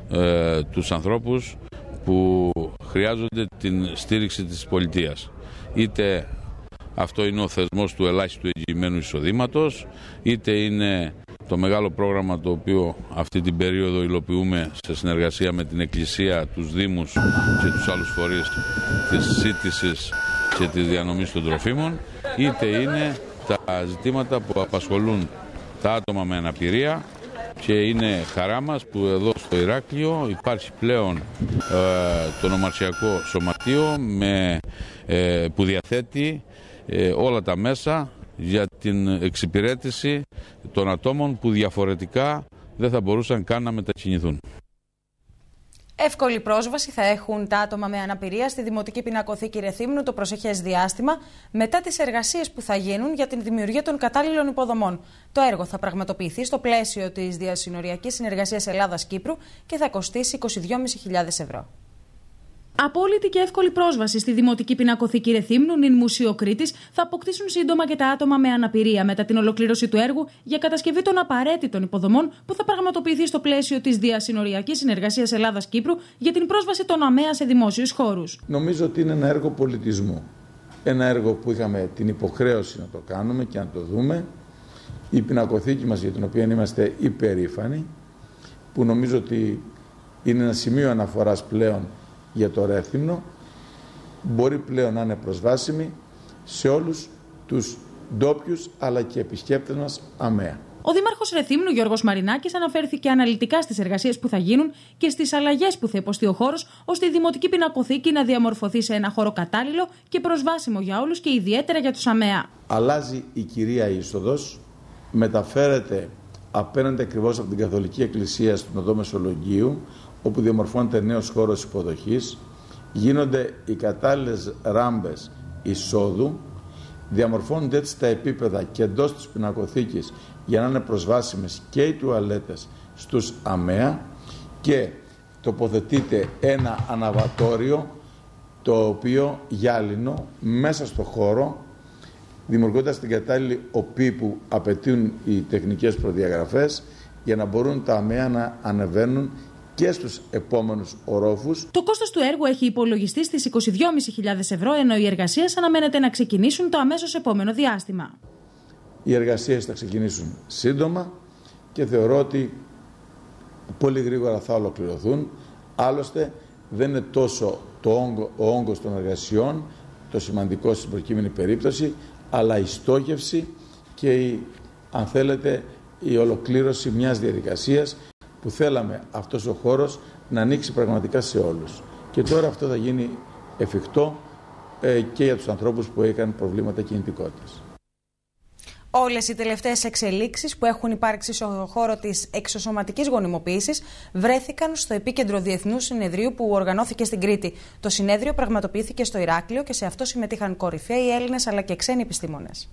S28: ε, τους ανθρώπους που χρειάζονται την στήριξη της πολιτείας. Είτε αυτό είναι ο θεσμός του ελάχιστου εγγυημένου εισοδήματος, είτε είναι το μεγάλο πρόγραμμα το οποίο αυτή την περίοδο υλοποιούμε σε συνεργασία με την Εκκλησία, τους Δήμους και τους άλλους φορείς της σύντησης και της διανομής των τροφίμων, είτε είναι τα ζητήματα που απασχολούν τα άτομα με αναπηρία, και είναι χαρά μας που εδώ στο Ηράκλειο υπάρχει πλέον ε, το νομαρχιακό σωματείο με, ε, που διαθέτει ε, όλα τα μέσα για την εξυπηρέτηση των ατόμων που διαφορετικά δεν θα μπορούσαν καν να μετακινηθούν.
S2: Εύκολη πρόσβαση θα έχουν τα άτομα με αναπηρία στη Δημοτική Πινακοθήκη Ρεθύμνου το προσεχές διάστημα, μετά τις εργασίες που θα γίνουν για την δημιουργία των κατάλληλων υποδομών. Το έργο θα πραγματοποιηθεί στο πλαίσιο της Διασυνοριακής Συνεργασίας Ελλάδας-Κύπρου και θα κοστίσει είκοσι δυόμισι χιλιάδες ευρώ.
S9: Απόλυτη και εύκολη πρόσβαση στη Δημοτική Πινακοθήκη Ρεθύμνου νυν Μουσείο Κρήτης θα αποκτήσουν σύντομα και τα άτομα με αναπηρία μετά την ολοκλήρωση του έργου για κατασκευή των απαραίτητων υποδομών που θα πραγματοποιηθεί στο πλαίσιο της Διασυνοριακής Συνεργασίας Ελλάδας-Κύπρου για την πρόσβαση των ΑΜΕΑ σε δημόσιους χώρους.
S10: Νομίζω ότι είναι ένα έργο πολιτισμού. Ένα έργο που είχαμε την υποχρέωση να το κάνουμε και να το δούμε. Η πινακοθήκη μας, για την οποία είμαστε υπερήφανοι, που νομίζω ότι είναι ένα σημείο αναφοράς πλέον για το Ρέθυμνο, μπορεί πλέον να είναι προσβάσιμη σε όλους τους ντόπιους αλλά και επισκέπτες μας ΑΜΕΑ.
S9: Ο Δήμαρχος Ρεθύμνου, Γιώργος Μαρινάκης, αναφέρθηκε αναλυτικά στις εργασίες που θα γίνουν και στις αλλαγές που θα υποστεί ο χώρος, ώστε η Δημοτική Πινακοθήκη να διαμορφωθεί σε ένα χώρο κατάλληλο και προσβάσιμο για όλους και ιδιαίτερα για τους ΑΜΕΑ.
S10: Αλλάζει η κυρία είσοδος, μεταφέρεται απέναντι ακριβώς από την Καθολική Εκκλησία στον οδό Μεσολογγίου, όπου διαμορφώνεται νέος χώρος υποδοχής, γίνονται οι κατάλληλες ράμπες εισόδου, διαμορφώνονται έτσι τα επίπεδα και εντός της πινακοθήκης για να είναι προσβάσιμες και οι τουαλέτες στους ΑΜΕΑ, και τοποθετείται ένα αναβατόριο το οποίο γυάλινο μέσα στο χώρο, δημιουργώντας την κατάλληλη οπή που απαιτούν οι τεχνικές προδιαγραφές για να μπορούν τα ΑΜΕΑ να ανεβαίνουν και στους επόμενους ορόφους.
S9: Το κόστος του έργου έχει υπολογιστεί στις είκοσι δυόμισι χιλιάδες ευρώ, ενώ οι εργασίες αναμένεται να ξεκινήσουν το αμέσως επόμενο διάστημα.
S10: Οι εργασίες θα ξεκινήσουν σύντομα και θεωρώ ότι πολύ γρήγορα θα ολοκληρωθούν. Άλλωστε δεν είναι τόσο το όγκο, ο όγκος των εργασιών το σημαντικό στην προκείμενη περίπτωση, αλλά η στόχευση και η, αν θέλετε, η ολοκλήρωση μιας διαδικασίας που θέλαμε αυτός ο χώρος να ανοίξει πραγματικά σε όλους. Και τώρα αυτό θα γίνει εφικτό ε, και για τους ανθρώπους που είχαν προβλήματα κινητικότητας.
S2: Όλες οι τελευταίες εξελίξεις που έχουν υπάρξει στον χώρο της εξωσωματικής γονιμοποίησης βρέθηκαν στο επίκεντρο Διεθνούς Συνεδρίου που οργανώθηκε στην Κρήτη. Το συνέδριο πραγματοποιήθηκε στο Ηράκλειο και σε αυτό συμμετείχαν κορυφαίοι Έλληνες αλλά και ξένοι επιστήμονες.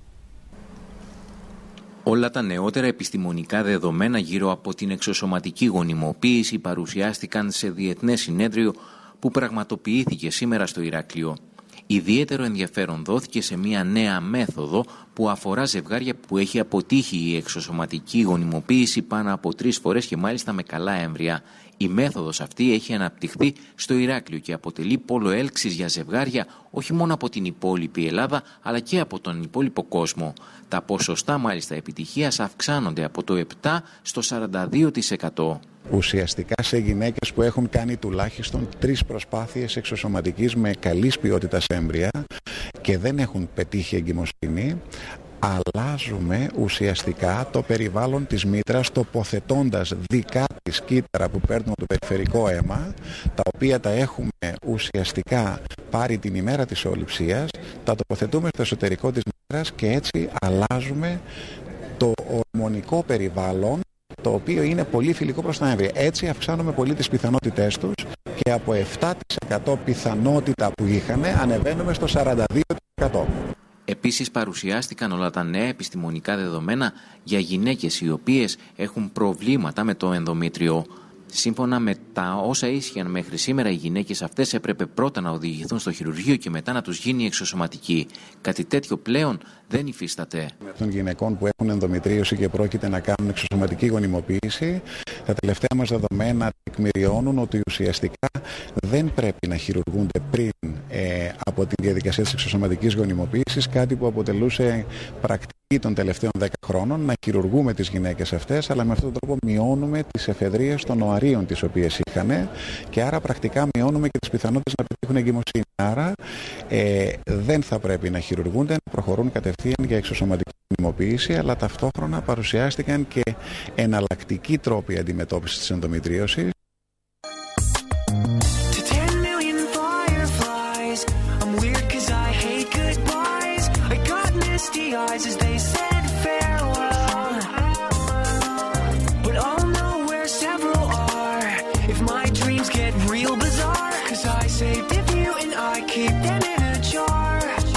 S16: Όλα τα νεότερα επιστημονικά δεδομένα γύρω από την εξωσωματική γονιμοποίηση παρουσιάστηκαν σε διεθνές συνέδριο που πραγματοποιήθηκε σήμερα στο Ηράκλειο. Ιδιαίτερο ενδιαφέρον δόθηκε σε μια νέα μέθοδο που αφορά ζευγάρια που έχει αποτύχει η εξωσωματική γονιμοποίηση πάνω από τρεις φορές και μάλιστα με καλά έμβρια. Η μέθοδος αυτή έχει αναπτυχθεί στο Ηράκλειο και αποτελεί πόλο έλξης για ζευγάρια όχι μόνο από την υπόλοιπη Ελλάδα αλλά και από τον υπόλοιπο κόσμο. Τα ποσοστά μάλιστα επιτυχίας αυξάνονται από το επτά στο σαράντα δύο τοις εκατό.
S12: Ουσιαστικά σε γυναίκες που έχουν κάνει τουλάχιστον τρεις προσπάθειες εξωσωματικής με καλής ποιότητας έμβρια και δεν έχουν πετύχει εγκυμοσύνη, αλλάζουμε ουσιαστικά το περιβάλλον της μήτρας τοποθετώντας δικά της κύτταρα που παίρνουν το περιφερικό αίμα, τα οποία τα έχουμε ουσιαστικά πάρει την ημέρα της οοληψίας, τα τοποθετούμε στο εσωτερικό της μήτρας και έτσι αλλάζουμε το ορμονικό περιβάλλον, το οποίο είναι πολύ φιλικό προς τα έμβρια. Έτσι αυξάνουμε πολύ τις πιθανότητές τους και από επτά τοις εκατό πιθανότητα που είχαν ανεβαίνουμε στο σαράντα δύο τοις εκατό.
S16: Επίσης παρουσιάστηκαν όλα τα νέα επιστημονικά δεδομένα για γυναίκες οι οποίες έχουν προβλήματα με το ενδομήτριο. Σύμφωνα με τα όσα ίσχυαν μέχρι σήμερα, οι γυναίκες αυτές έπρεπε πρώτα να οδηγηθούν στο χειρουργείο και μετά να τους γίνει εξωσωματική. Κάτι τέτοιο πλέον δεν υφίσταται.
S12: Των γυναικών που έχουν ενδομητρίωση και πρόκειται να κάνουν εξωσωματική γονιμοποίηση, Τα τελευταία μας δεδομένα τεκμηριώνουν ότι ουσιαστικά δεν πρέπει να χειρουργούνται πριν ε, από τη διαδικασία της εξωσωματικής γονιμοποίησης, κάτι που αποτελούσε πρακτική των τελευταίων δέκα χρόνων, να χειρουργούμε τις γυναίκες αυτές, αλλά με αυτόν τον τρόπο μειώνουμε τις εφεδρείες των οαρίων τις οποίες είχαν και άρα πρακτικά μειώνουμε και τις πιθανότητες να πετύχουν εγκυμοσύνη. Άρα ε, δεν θα πρέπει να χειρουργούνται, να προχωρούν κατευθείαν για εξωσωματική γονιμοποίηση, αλλά ταυτόχρονα παρουσιάστηκαν και εναλλακτικοί τρόποι αντιμετώπισης της ενδομητρίωσης.
S13: As they said farewell, but I'll know where several are if my dreams get real bizarre, 'cause I saved a few and I keep them in a jar.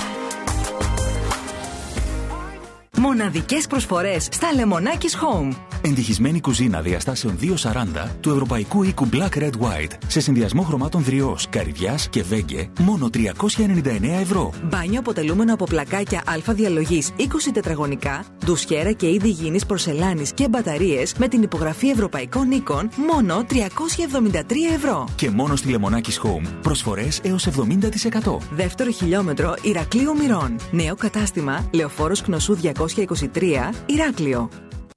S14: Μοναδικές προσφορές στα Λεμονάκης Home. Εντυχισμένη κουζίνα διαστάσεων δύο σαράντα του ευρωπαϊκού οίκου Black Red White σε συνδυασμό χρωμάτων δριός, καρυδιάς και βέγγε, μόνο τριακόσια ενενήντα εννέα ευρώ. Μπάνιο αποτελούμενο από πλακάκια α διαλογής είκοσι τετραγωνικά, ντουσιέρα και είδη υγιεινής πορσελάνης και μπαταρίες με την υπογραφή ευρωπαϊκών οίκων, μόνο τριακόσια εβδομήντα τρία ευρώ. Και μόνο στη Λεμονάκης Home προσφορές έως εβδομήντα τοις εκατό. Δεύτερο χιλιόμετρο Ηρακλείου Μυρών. Νέο κατάστημα Λεωφόρος Κνωσού διακόσια είκοσι τρία, Ηράκλειο.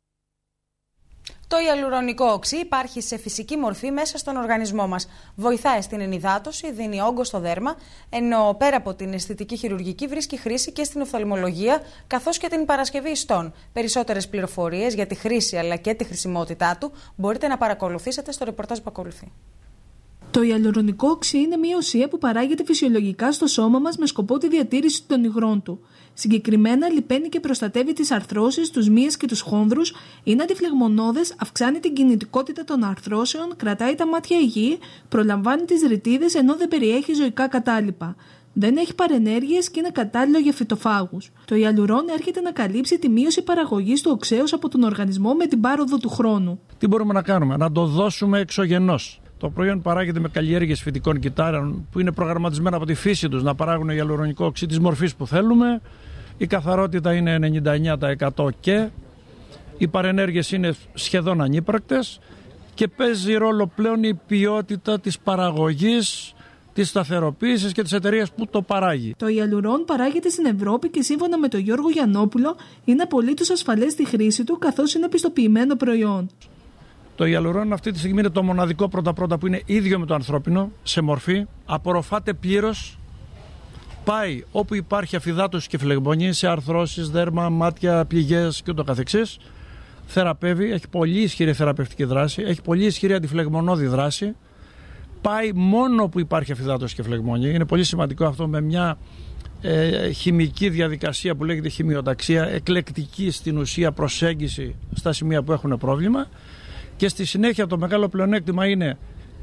S2: Το ιαλουρονικό οξύ υπάρχει σε φυσική μορφή μέσα στον οργανισμό μας. Βοηθάει στην ενυδάτωση, δίνει όγκο στο δέρμα, ενώ πέρα από την αισθητική χειρουργική βρίσκει χρήση και στην οφθαλμολογία, καθώς και την παρασκευή ιστών. Περισσότερες πληροφορίες για τη χρήση αλλά και τη χρησιμότητά του μπορείτε να παρακολουθήσετε στο ρεπορτάζ που ακολουθεί.
S1: Το ιαλουρονικό οξύ είναι μια ουσία που παράγεται φυσιολογικά στο σώμα μας με σκοπό τη διατήρηση των υγρών του. Συγκεκριμένα, λιπαίνει και προστατεύει τις αρθρώσεις, τους μύες και τους χόνδρους, είναι αντιφλεγμονώδες, αυξάνει την κινητικότητα των αρθρώσεων, κρατάει τα μάτια υγιή, προλαμβάνει τις ρητίδες ενώ δεν περιέχει ζωικά κατάλοιπα. Δεν έχει παρενέργειες και είναι κατάλληλο για φυτοφάγους. Το ιαλουρόν έρχεται να καλύψει τη μείωση παραγωγής του οξέως από τον οργανισμό με την πάροδο του χρόνου.
S15: Τι μπορούμε να κάνουμε? Να το δώσουμε εξωγενώς. Το προϊόν παράγεται με καλλιέργειες φυτικών κυτάρων που είναι προγραμματισμένα από τη φύση τους να παράγουν ιαλουρονικό οξύ της μορφής που θέλουμε. Η καθαρότητα είναι ενενήντα εννέα τοις εκατό και οι παρενέργειες είναι σχεδόν ανύπαρκτες και παίζει ρόλο πλέον η ποιότητα της παραγωγής, της σταθεροποίησης και της εταιρείας που το παράγει.
S1: Το ιαλουρόν παράγεται στην Ευρώπη και σύμφωνα με τον Γιώργο Γιαννόπουλο είναι απολύτως ασφαλές στη χρήση του καθώς είναι πιστοποιημένο προϊόν.
S15: Το ιαλουρόν αυτή τη στιγμή είναι το μοναδικό πρώτα-πρώτα που είναι ίδιο με το ανθρώπινο σε μορφή, απορροφάται πλήρως, πάει όπου υπάρχει αφυδάτωση και φλεγμονή σε αρθρώσεις, δέρμα, μάτια, πληγές και ούτω καθεξής. Θεραπεύει, έχει πολύ ισχυρή θεραπευτική δράση, έχει πολύ ισχυρή αντιφλεγμονώδη δράση. Πάει μόνο που υπάρχει αφυδάτωση και φλεγμονή. Είναι πολύ σημαντικό αυτό με μια ε, χημική διαδικασία που λέγεται χημειοταξία, εκλεκτική στην ουσία προσέγγιση στα σημεία που έχουν πρόβλημα. Και στη συνέχεια το μεγάλο πλεονέκτημα είναι,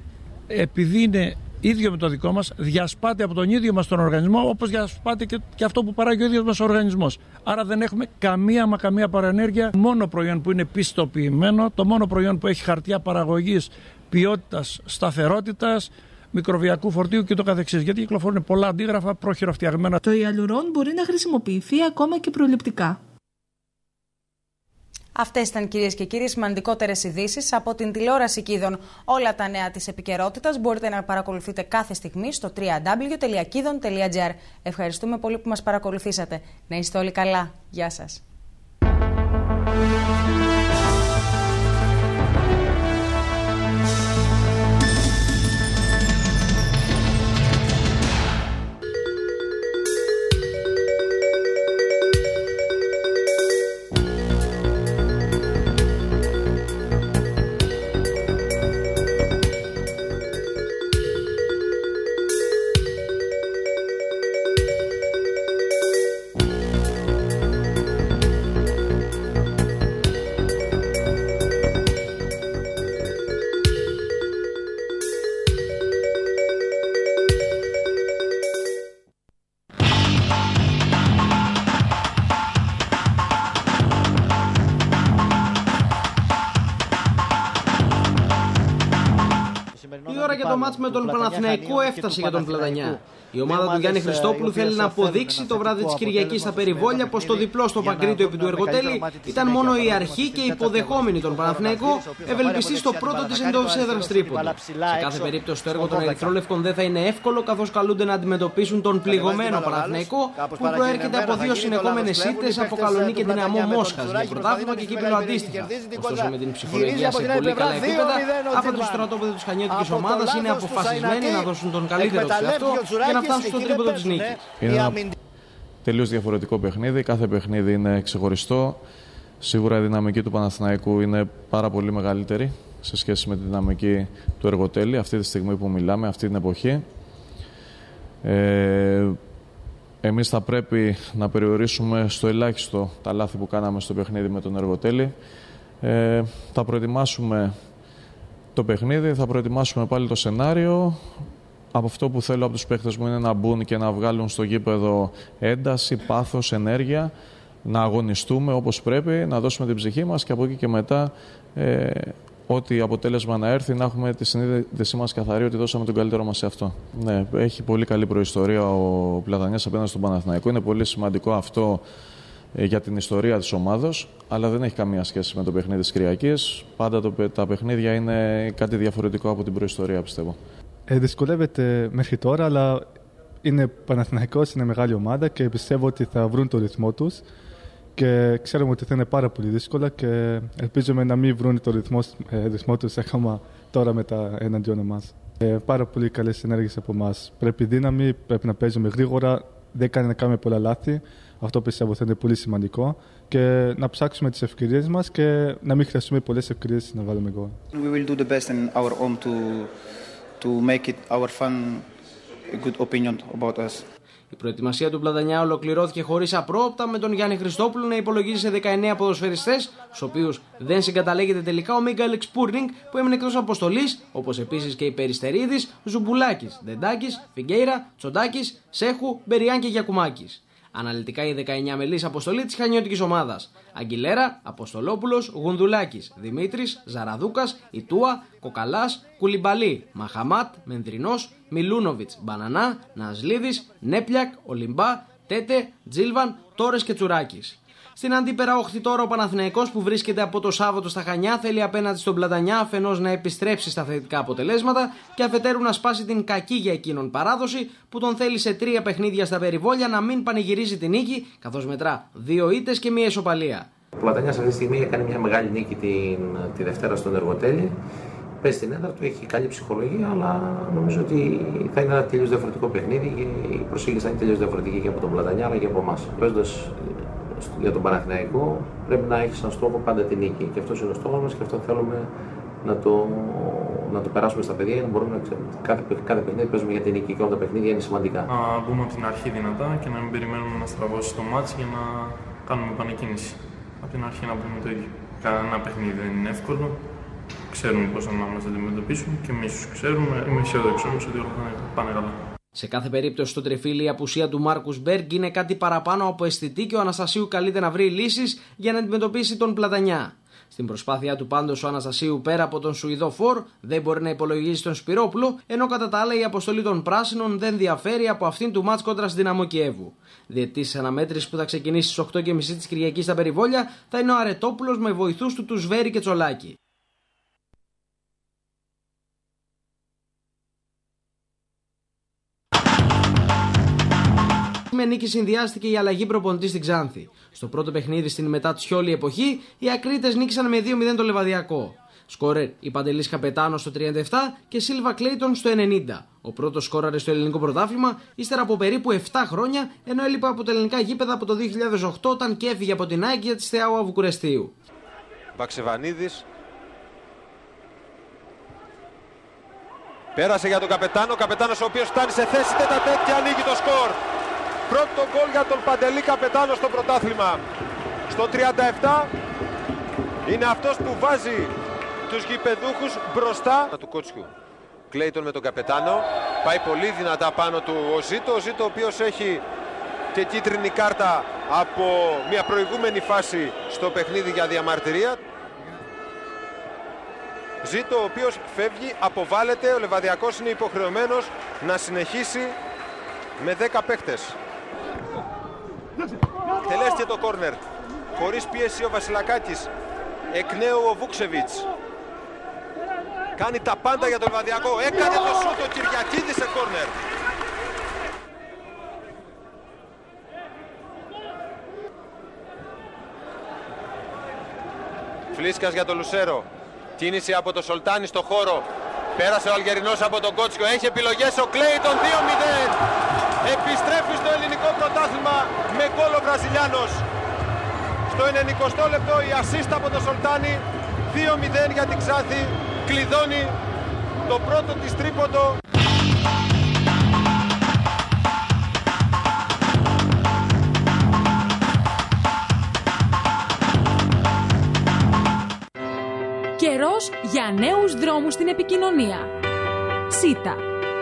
S15: επειδή είναι ίδιο με το δικό μας, διασπάται από τον ίδιο μας τον οργανισμό, όπως διασπάται και, και αυτό που παράγει ο ίδιος μας ο οργανισμός. Άρα δεν έχουμε καμία μα καμία παρενέργεια. Μόνο προϊόν που είναι πιστοποιημένο, το μόνο προϊόν που έχει χαρτιά παραγωγής, ποιότητας, σταθερότητας, μικροβιακού φορτίου και το καθεξής. Γιατί κυκλοφορούν πολλά αντίγραφα προχειροφτιαγμένα.
S1: Το ιαλουρόν μπορεί να χρησιμοποιηθεί ακόμα και προληπτικά.
S2: Αυτές ήταν, κυρίες και κύριοι, σημαντικότερες ειδήσεις από την τηλεόραση Κίδων. Όλα τα νέα της επικαιρότητας μπορείτε να παρακολουθείτε κάθε στιγμή στο double-u double-u double-u τελεία kidon τελεία gr. Ευχαριστούμε πολύ που μας παρακολουθήσατε. Να είστε όλοι καλά. Γεια σας.
S4: μάτς με τον Παναθηναϊκό έφτασε για τον Πλατανιά. Η ομάδα του Γιάννη Χριστόπουλου θέλει να αποδείξει το βράδυ της Κυριακής στα Περιβόλια πως το διπλό στο Παγκρίτιο επί του Εργοτέλη ήταν μόνο η αρχή και υποδεχόμενη τον Παναθηναϊκό ευελπιστεί στο πρώτο της εντός έδρας τρίποντο. Σε κάθε περίπτωση το έργο των Ερυθρόλευκων δεν θα είναι εύκολο, καθώς καλούνται να αντιμετωπίσουν τον πληγωμένο Παναθηναϊκό που προέρχεται από δύο συνεχόμενες ήττες από Καλονί και Δυναμό Μόσχας για πρωτάθλημα και κύπελλο αντίστοιχα. Ωστόσο με την ψυχολογία σε πολύ καλά επίπεδα, από το στρατόπεδο της χανιώτικης ομάδας είναι αποφασισμένοι να δώσουν τον καλύτερο τους εαυτό για να φτάσουν στο τρίποντο της νίκης.
S11: Είναι ένα τελείως διαφορετικό παιχνίδι, κάθε παιχνίδι είναι ξεχωριστό. Σίγουρα η δυναμική του Παναθηναϊκού είναι πάρα πολύ μεγαλύτερη σε σχέση με τη δυναμική του Εργοτέλη αυτή τη στιγμή που μιλάμε, αυτή την εποχή. Ε, εμείς θα πρέπει να περιορίσουμε στο ελάχιστο τα λάθη που κάναμε στο παιχνίδι με τον Εργοτέλη. Ε, θα προετοιμάσουμε το παιχνίδι, θα προετοιμάσουμε πάλι το σενάριο. Από αυτό που θέλω από τους παίκτες μου είναι να μπουν και να βγάλουν στο γήπεδο ένταση, πάθος, ενέργεια, να αγωνιστούμε όπως πρέπει, να δώσουμε την ψυχή μας και από εκεί και μετά ε, ό,τι αποτέλεσμα να έρθει να έχουμε τη συνείδησή μας καθαρή ότι δώσαμε τον καλύτερο μας σε αυτό. Ναι, έχει πολύ καλή προϊστορία ο Πλατανιάς απέναντι στον Παναθηναϊκό. Είναι πολύ σημαντικό αυτό ε, για την ιστορία της ομάδος, αλλά δεν έχει καμία σχέση με το παιχνίδι της Κυριακής. Πάντα το, τα παιχνίδια είναι κάτι διαφορετικό από την προϊστορία, πιστεύω.
S17: Ε, δυσκολεύεται μέχρι τώρα, αλλά είναι Παναθηναϊκός, είναι μεγάλη ομάδα και πιστεύω ότι θα βρουν το ρυθμό τους και ξέρουμε ότι θα είναι πάρα πολύ δύσκολα και ελπίζουμε να μην βρουν το ρυθμό, ε, ρυθμό τους ακόμα τώρα μετά εναντίον εμάς. Ε, πάρα πολύ καλές ενέργειες από εμάς. Πρέπει δύναμη, πρέπει να παίζουμε γρήγορα, δεν κάνει να κάνουμε πολλά λάθη. Αυτό πιστεύω θα είναι πολύ σημαντικό και να ψάξουμε τις ευκαιρίες μας και να μην χρειαστούμε πολλές ευκαιρίες να βάλουμε γκολ.
S18: We will do the best in our own to to make it our fan a good opinion about us.
S4: Η προετοιμασία του Πλατανιά ολοκληρώθηκε χωρίς απρόοπτα, με τον Γιάννη Χριστόπουλο να υπολογίζει σε δεκαεννέα ποδοσφαιριστές, στους οποίους δεν συγκαταλέγεται τελικά ο Μίγκαλ Εξπούρνινγκ που έμεινε εκτός αποστολής, όπως επίσης και οι Περιστερίδης, Ζουμπουλάκης, Δεντάκης, Φιγκέιρα, Τσοντάκης, Σέχου, Μπεριάν και Γιακουμάκης. Αναλυτικά η δεκαεννέα μελής αποστολή της χανιώτικης ομάδας: Αγγιλέρα, Αποστολόπουλος, Γουνδουλάκης, Δημήτρης, Ζαραδούκας, Ιτούα, Κοκαλάς, Κουλιμπαλή, Μαχαμάτ, Μενδρινός, Μιλούνοβιτς, Μπανανά, Ναζλίδης, Νέπλιακ, Ολυμπά, Τέτε, Τζίλβαν, Τόρες και Τσουράκης. Στην αντίπερα όχθη τώρα ο Παναθηναϊκός, που βρίσκεται από το Σάββατο στα Χανιά, θέλει απέναντι στον Πλατανιά αφενός να επιστρέψει στα θετικά αποτελέσματα και αφετέρου να σπάσει την κακή για εκείνον παράδοση που τον θέλει σε τρία παιχνίδια στα Περιβόλια να μην πανηγυρίζει την νίκη, καθώς μετρά δύο ήττες και μία ισοπαλία.
S19: Ο Πλατανιάς αυτή τη στιγμή έκανε μια μεγάλη νίκη την, τη Δευτέρα στον Εργοτέλη. Παίζει στην έδρα του, έχει καλή ψυχολογία, αλλά νομίζω ότι θα είναι ένα τελείως διαφορετικό παιχνίδι και η προσήγηση θα είναι τελείως διαφορετική και από τον Πλατανιά αλλά και από εμάς. Παίζοντας για τον Παναθηναϊκό πρέπει να έχει σαν στόχο πάντα την νίκη. Και αυτός είναι ο στόχος μας και αυτό θέλουμε να το, να το περάσουμε στα παιδιά για να μπορούμε να ξέρουμε. Κάθε, κάθε παιχνίδι παίζουμε για την νίκη και όλα τα παιχνίδια είναι σημαντικά.
S20: Να μπούμε από την αρχή δυνατά και να μην περιμένουμε να στραβώσει το μάτς για να κάνουμε επανεκκίνηση. Από την αρχή να πούμε το ίδιο. Κανένα παιχνίδι δεν είναι εύκολο. Ξέρουμε πώς να μας αντιμετωπίσουν και εμείς ξέρουμε. Είμαι αισιόδοξος ότι όλα θα πάνε καλά.
S4: Σε κάθε περίπτωση στο Τρεφίλι η απουσία του Μάρκους Μπέργκ είναι κάτι παραπάνω από αισθητή και ο Αναστασίου καλείται να βρει λύσεις για να αντιμετωπίσει τον Πλατανιά. Στην προσπάθειά του πάντως ο Αναστασίου, πέρα από τον Σουηδό Φορ, δεν μπορεί να υπολογίσει τον Σπυρόπουλο, ενώ κατά τα άλλα η αποστολή των Πράσινων δεν διαφέρει από αυτήν του μάτς κόντρα στη Δυναμό Κιέβου. Διετής αναμέτρηση που θα ξεκινήσει στις οκτώ και μισή της Κυριακής στα Περιβόλια θα είναι ο Αρετόπουλος με βοηθούς του τους Σβέρη και Τσολάκη. Με νίκη συνδυάστηκε η αλλαγή προπονητή στην Ξάνθη. Στο πρώτο παιχνίδι στην μετά Τσιόλη εποχή, οι Ακρίτες νίκησαν με δύο μηδέν το Λεβαδιακό. Σκόρερ η Παντελής Καπετάνος στο τριάντα επτά και Σίλβα Κλέιτον στο ενενήντα. Ο πρώτος σκόραρε στο ελληνικό πρωτάθλημα ύστερα από περίπου επτά χρόνια, ενώ έλειπε από τα ελληνικά γήπεδα από το δύο χιλιάδες οκτώ όταν και έφυγε από την ΑΕΚ για τη Στεάουα Βουκουρεστίου.
S21: Μπαξεβανίδης. Πέρασε για τον Καπετάνο, ο Καπετάνος ο οποίος φτάνει σε θέση τέτα-τέτ και ανοίγει το σκορ. Πρώτο γκολ για τον Παντελή Καπετάνο στο πρωτάθλημα. Στο τριάντα επτά είναι αυτός που βάζει τους γηπεδούχους μπροστά του Κότσιου. Κλέιτον με τον Καπετάνο. Πάει πολύ δυνατά πάνω του ο Ζήτο. Ο Ζήτο ο οποίος έχει και κίτρινη κάρτα από μια προηγούμενη φάση στο παιχνίδι για διαμαρτυρία. Ζήτο, ο οποίος φεύγει, αποβάλλεται. Ο Λεβαδιακός είναι υποχρεωμένος να συνεχίσει με δέκα παίχτες. Τελέστηκε το κόρνερ. Χωρίς πίεση ο Βασιλακάκης. Εκ νέου ο Βούξεβιτς. Κάνει τα πάντα για το Λεβαδιακό. Έκανε το σούτ ο Κυριακίδης σε κόρνερ. Φλίσκας για το Λουσέρο. Κίνηση από το Σολτάνι στο χώρο. Πέρασε ο Αλγερινός από τον Κότσιο. Έχει επιλογές ο Κλέιτον. δύο μηδέν. Επιστρέφει στο ελληνικό πρωτάθλημα με γκολ ο Βραζιλιάνος. Στο ενενηκοστό λεπτό η ασίστα από τον Σολτάνι. δύο μηδέν για την Ξάνθη. Κλειδώνει το πρώτο της τρίποντο.
S9: Καιρός για νέους δρόμους στην επικοινωνία. ΣΥΤΑ.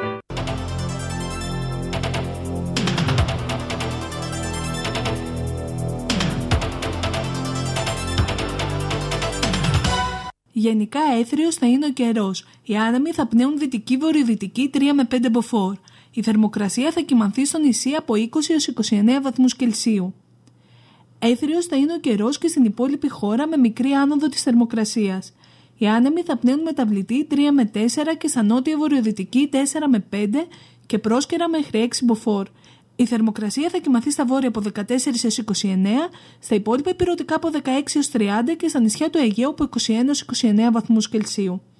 S1: Γενικά έθριος θα είναι ο καιρός. Οι άνεμοι θα πνέουν δυτική-βορειοδυτική τρία με πέντε μποφόρ. Η θερμοκρασία θα κυμανθεί στο νησί από είκοσι έως είκοσι εννέα βαθμούς Κελσίου. Έθριος θα είναι ο καιρός και στην υπόλοιπη χώρα με μικρή άνοδο της θερμοκρασίας. Οι άνεμοι θα πνέουν μεταβλητή τρία με τέσσερα και στα νότια-βορειοδυτική τέσσερα με πέντε και πρόσκαιρα μέχρι έξι μποφόρ. Η θερμοκρασία θα κυμανθεί στα βόρεια από δεκατέσσερα έως είκοσι εννέα, στα υπόλοιπα ηπειρωτικά από δεκαέξι έως τριάντα και στα νησιά του Αιγαίου από είκοσι ένα έως είκοσι εννέα βαθμούς Κελσίου.